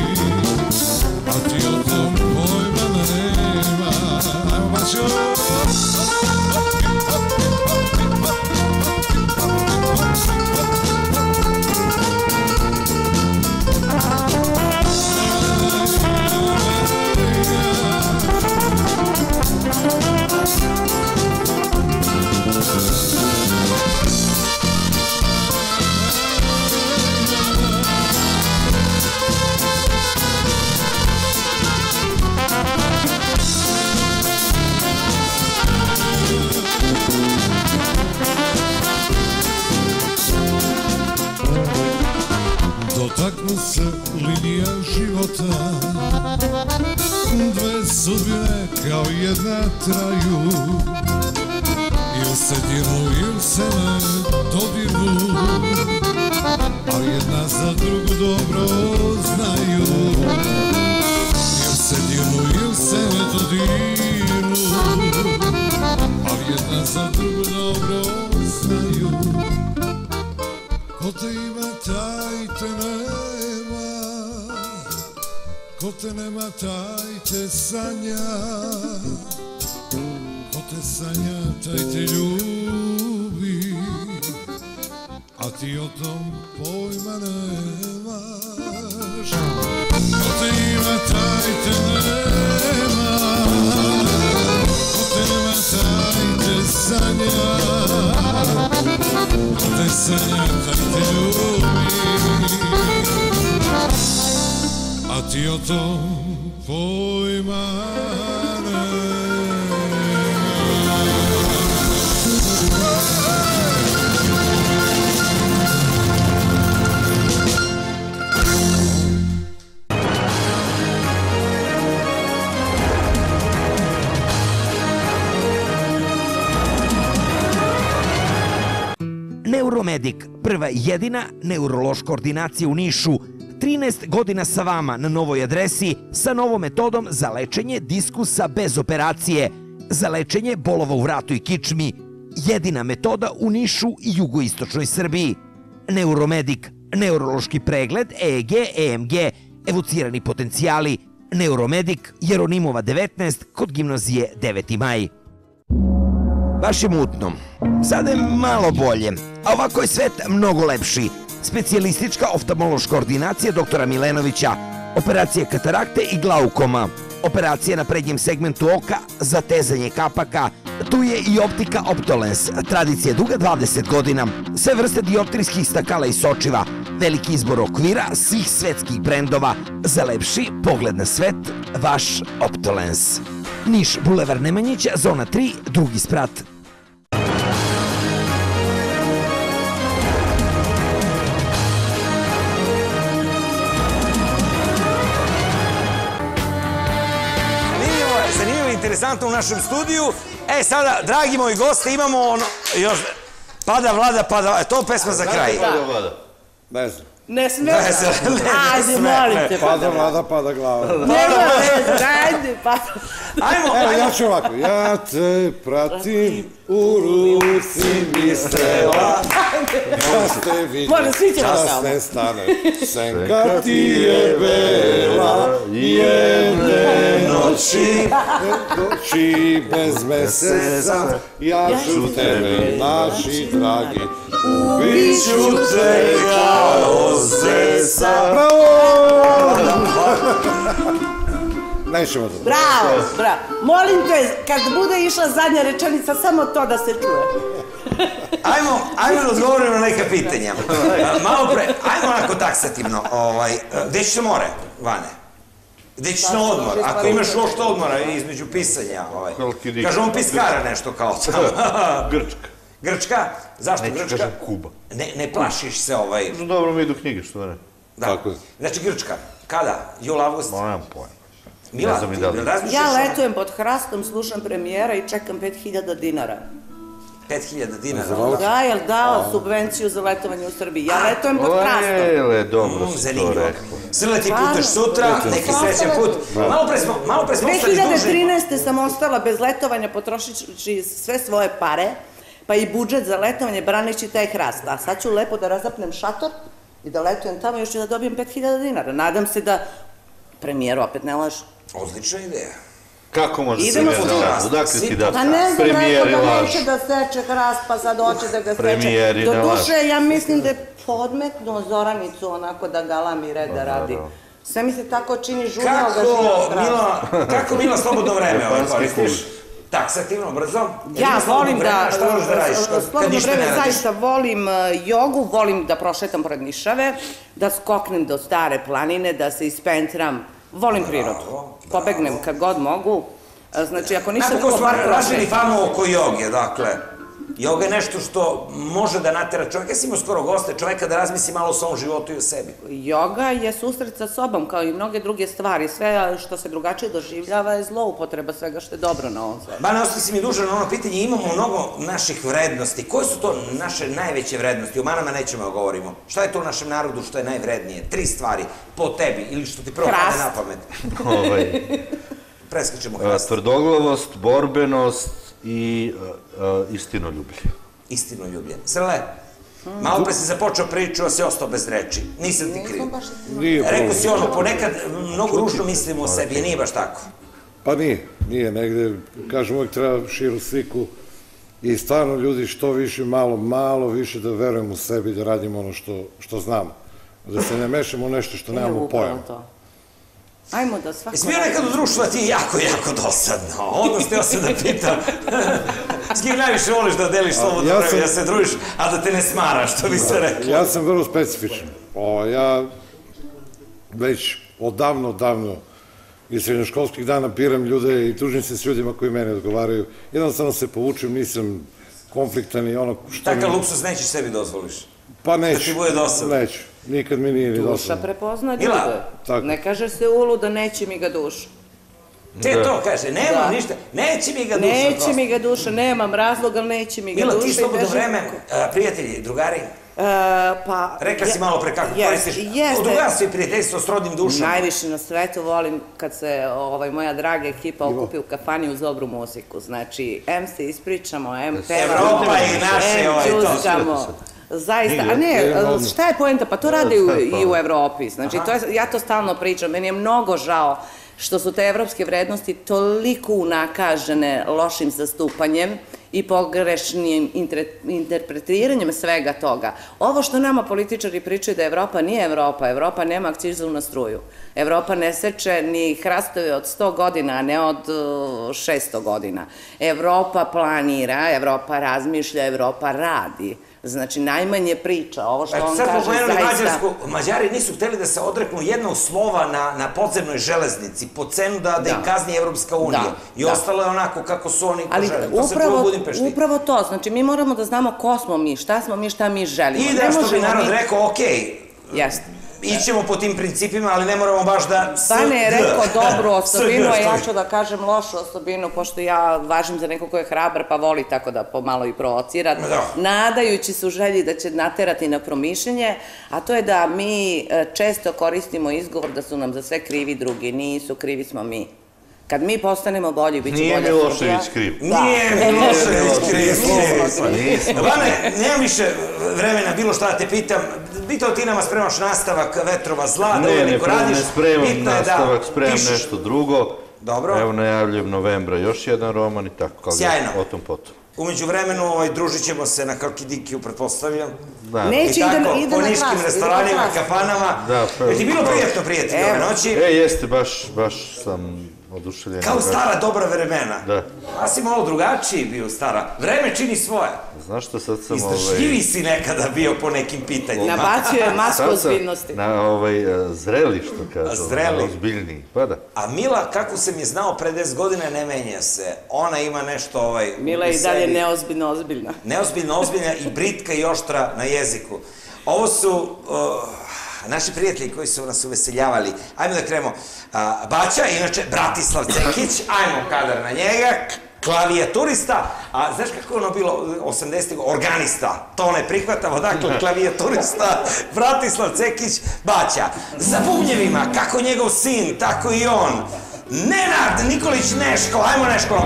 a ti o tom pojma nema. Ajmo Bačo! Dotaknu se linija života, dve sudbine kao jedna traju, ili se dirnu, ili se ne dodirnu, ali jedna za drugu dobro znaju. Ili se dirnu, ili se ne dodirnu, ali jedna za drugu dobro znaju. Ko te ima, taj te nema, ko te nema, taj te sanja, ko te sanja, taj te ljubi, a ti o tom pojma nemaš. Ko te ima, taj te nema, ko te nema, taj te sanja, ko te sanja, taj te ljubi, a ti o tom pojma nemaš. Neuromedik, prva i jedina neurološka ordinacija u Nišu, 13 godina sa vama na novoj adresi sa novom metodom za lečenje diskusa bez operacije, za lečenje bolova u vratu i kičmi. Jedina metoda u Nišu i jugoistočnoj Srbiji. Neuromedik, neurološki pregled, EEG, EMG, evocirani potencijali. Neuromedik, Jeronimova 19, kod gimnazije 9. maj. Baš je mutno. Sada je malo bolje, a ovako je svet mnogo lepši. Specijalistička oftalmološka ordinacija doktora Milenovića, operacije katarakte i glaukoma, operacije na prednjem segmentu oka, zatezanje kapaka, tu je i optika Optolens, tradicija duga 20 godina, sve vrste dioptrijskih stakala i sočiva, veliki izbor okvira svih svetskih brendova, za lepši pogled na svet, vaš Optolens. Niš, Bulevar Nemanjića, zona 3, drugi sprat. Interesantno u našem studiju. Sada, dragi moji gosti, imamo ono, još, pada vlada, pada, to je pesma za kraj. Ne znam. Ne smiješ? Ajde, molim te. Pada vlada, pada glava. Nema veze, ajde, pada. Ajmo. Evo, ja ću ovako. Ja te pratim, u ruci mi strela, da ste vidjeli, čas ne stane, senka ti je bela, jedne noći bez meseca, ja ću tebe, naši dragi, ubiću te kao zesa. Bravo! Nećemo to. Bravo, bravo. Molim te, kad bude išla zadnja rečenica, samo to da se čuje. Ajmo da odgovorimo na neka pitanja. Malo pre, ajmo onako taksativno. Gde ćeš na more, Vane? Gde ćeš na odmor? Ako imaš uopšte odmora između pisanja. Kaže on piskara nešto kao tamo. Grčka. Grčka? Zašto Grčka? Neću kažem Kuba. Ne plašiš se Dobro mi idu knjige, što da ne. Tako je. Znači Grčka, kada? Jul, avgust? Nemam pojma. Mila, ja letujem pod hrastom, slušam premijera i čekam 5.000 dinara. 5.000 dinara? Da, je li dao subvenciju za letovanje u Srbiji? Ja letujem pod hrastom. Dobro si to rekao. Srle ti puteš sutra, neki srećan put. Malo pre smo ostali duže. 2013. sam ostala bez letovanja potrošići sve svoje pare, pa i budžet za letovanje braneći taj hrast. A sad ću lepo da razapnem šator i da letujem tamo još i da dobijem 5.000 dinara. Nadam se da premijer opet ne laže. Odlična ideja. Kako može se ne laže? Odakle ti da Pa ne znam, premijeri rekao da lažu? neće da seče hrast, pa sad hoće da ga seče. Premijeri ne lažu. Do duše, ja mislim da je podmetnuo Zoranicu onako da galami reda radi. Sve mi se tako čini žurnal da živa hrast. Kako Mila slobodno vreme koristiš? Taksativno, brzo? Ja volim da, slobodno vreme zaista volim jogu, volim da prošetam pored Nišave, da skoknem do Stare planine, da se ispentram, volim prirodu, pobegnem kad god mogu, znači ako ništa drugo bar prošetam. Raženi fama oko joge, dakle, joga je nešto što može da natera čovjeka, ja sam imao skoro goste, čovjeka da razmisli malo o svom životu i o sebi. Joga je susret sa sobom, kao i mnoge druge stvari, sve što se drugačije doživljava je zloupotreba svega što je dobro na ovom svetu. Bane, ostali si mi dužan na ono pitanje, imamo mnogo naših vrednosti, koje su to naše najveće vrednosti, o manama nećemo da govorimo, šta je to u našem narodu što je najvrednije, 3 stvari po tebi ili što ti prvo pade na pamet? Preskačemo hrast. Tvrdoglavost, borbenost i istinoljublje. Istinoljublje. Srle, malo pre si započeo priču, a si ostao bez reči. Nisam ti kriv. Rekao si ono, ponekad mnogo ružno mislimo o sebi, nije baš tako. Pa nije negde, kažem, uvijek treba širu sliku i stvarno ljudi što više, malo više da verujemo u sebi, da radimo ono što znamo. Da se ne mešamo u nešto što nemamo pojma. Ajmo da svako... Jesi bio nekad u društvu da ti je jako dosadno? Odnos teo se da pitam. S kim najviše voliš da deliš slobodno vreme, da se družiš, a da te ne smara, što bi se rekao? Ja sam vrlo specifičan. Ja već odavno iz srednjoškolskih dana piram ljude i tužim se s ljudima koji mene odgovaraju. Jednostavno se povučem, nisam konfliktan i ono što... Takav luksus nećeš sebi dozvoliš? Pa neću. Da ti bude dosadno? Neću. Nikad mi nije ni dosadno. Duša prepozna ljude. Ne kaže se ulu da neće mi ga duša. Te to kaže, nemam ništa, neće mi ga duša. Neće mi ga duša, nemam razloga, ali neće mi ga duša. Mila, ti slobodno vreme, prijatelji, drugari, Rekla si malo pre kako koristiš drugarstvo i prijateljstvo s rodnim dušama. Najviše na svetu volim kad se moja draga ekipa okupi u kafani uz dobru muziku. Znači, M se ispričamo, M pevamo, Evropa i naše, M čuskamo. Zaista, a ne, šta je poenta? Pa to rade i u Evropi. Znači, ja to stalno pričam. Meni je mnogo žao što su te evropske vrednosti toliko unakažene lošim zastupanjem i pogrešnim interpretiranjem svega toga. Ovo što nama političari pričaju da Evropa nije Evropa, Evropa nema akcizu na struju. Evropa ne seče ni hrastove od 100 godina, a ne od 600 godina. Evropa planira, Evropa razmišlja, Evropa radi. Znači, najmanje priča, ovo što on kaže zaista... Mađari nisu hteli da se odreknu jednog slova na podzemnoj železnici, po cenu da ih kazni Evropska unija. I ostalo je onako kako su oni poželjeli. Ali upravo to, znači, mi moramo da znamo ko smo mi, šta mi želimo. I da što bi narod rekao, okej, ićemo po tim principima, ali ne moramo baš da... Bane je rekao dobru osobinu, a ja ću da kažem lošu osobinu, pošto ja važim za neko ko je hrabar, pa voli tako da pomalo i provocira, nadajući se u želji da će naterati na promišljenje, a to je da mi često koristimo izgovor da su nam za sve krivi drugi, nisu, krivi smo mi. Kad mi postanemo bolji, bit će bolja Srbija. Nije Milošević kriv. Nije Milošević kriv. Vane, nemam više vremena, bilo šta da te pitam. Bitao ti nama spremaš nastavak Vetrova zla, da uveliko radiš. Ne spremam nastavak, spremam nešto drugo. Dobro. Evo najavljujem novembra još jedan roman i tako. Sjajno. O tom potom. Umeđu vremenu družit ćemo se na Kalkidikiju, pretpostavljam. Neće, ide na po niškim restoranima, kafanama. Je ti bilo prijetno, prijatelji, ove noći? Jeste, baš sam oduševljen. Kao stara dobra vremena. Da. A si malo drugačiji bio stara. Vreme čini svoje. Znaš što, sad sam... Izdržljivi si nekada bio po nekim pitanjima. Nabacio je masku ozbiljnosti. Zreli, što kažu. Zreli. Ozbiljniji, pa da. A Mila, kako sam je znao pre 10 godina, ne menja se. Ona ima nešto Mila je i dalje neozbiljno ozbiljna. Neozbiljno ozbiljna i britka i oštra na jeziku. Ovo su... naši prijatelji koji su nas uveseljavali. Ajmo da krenemo. Baća, inače Bratislav Cekić, ajmo kadar na njega, klavijaturista, a znaš kako je ono bilo 80. Organista, to ne prihvatamo, dakle, klavijaturista, Bratislav Cekić, Baća. Za bubnjevima, kako njegov sin, tako i on. Nenad Nikolić Neško, ajmo Neško,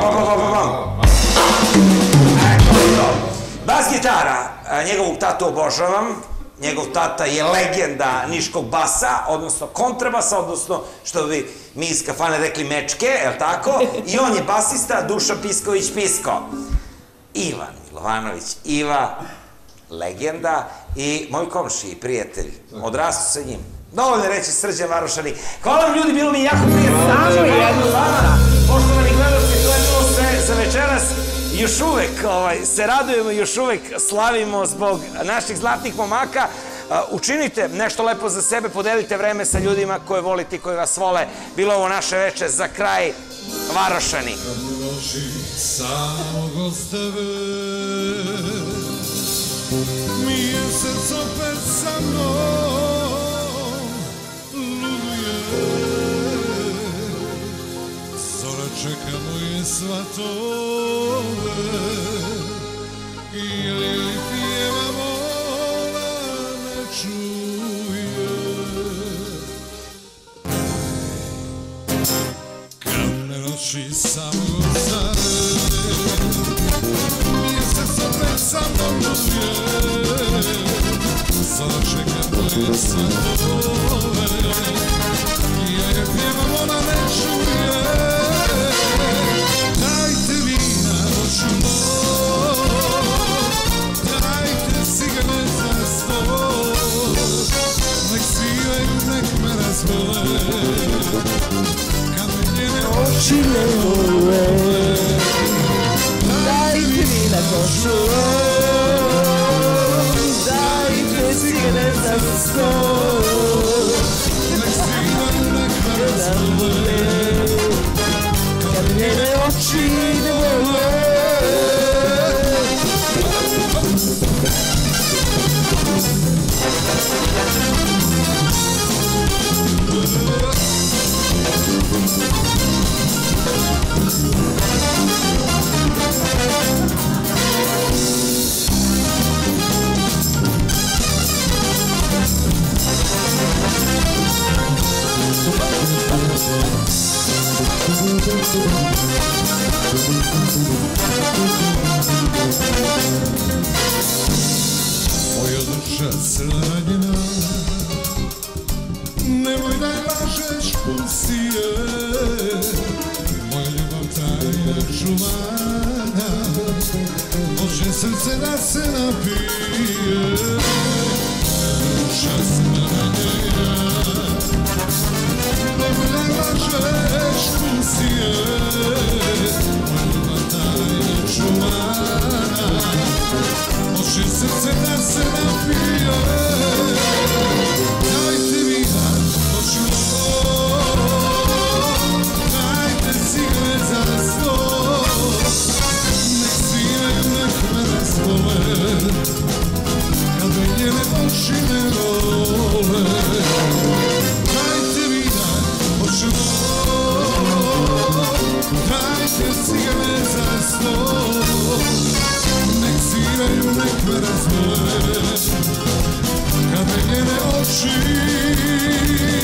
bas gitara, njegovog tatu obožavam. Njegov tata je legenda niškog basa, odnosno kontrabasa, odnosno, što bi mi iz kafane rekli, mečke, je li tako? I on je basista, Dušan Pisković-Pisko. Ivan Milovanović, Iva, legenda i moj komši i prijatelj. Odrastu sa njim. Dovoljno reći Srđan Varošani. Hvala vam ljudi, bilo mi jako prijatno. Samo jednu stvar. Poštovani gledalci, to je bilo sve za večeras. Još uvek se radujemo, još uvek slavimo zbog naših zlatnih momaka. Učinite nešto lepo za sebe, podelite vreme sa ljudima koje volite i koji vas vole. Bilo ovo naše veče, za kraj Varošani. Kad mi noći samog od tebe, mjesec opet sa mnom luduje. Zora čeka moje svatove i li pjeva vola ne čuje. Kad me noći samog od tebe, mjesec opet sa mnom luduje. Zora čeka moje svatove i li pjeva vola ne čuje. Dajte vina noću moj, dajte cigaret za stol, nek svijaju, nek me razvole, kad me njene oči ne vole. Dajte vina noću moj, dajte cigaret za stol, nek svijaju, nek me razvole, njene oči ne vole. Moja duša sranjena, nemoj da je lažeš pusije, moja ljubav tajna čuvana, može srce da se napije. Moja duša sranjena, nemoj da je lažeš pusije, moja ljubav tajna čuvana, može srce da se napije. Dajte vina, počelo, dajte cigle za sto, nek sviraju, nek me raspole, kad me njene oči ne vole. Dajte vina, počelo, dajte cigle za sto, nek sviraju, nek me razvole, kad me njene oči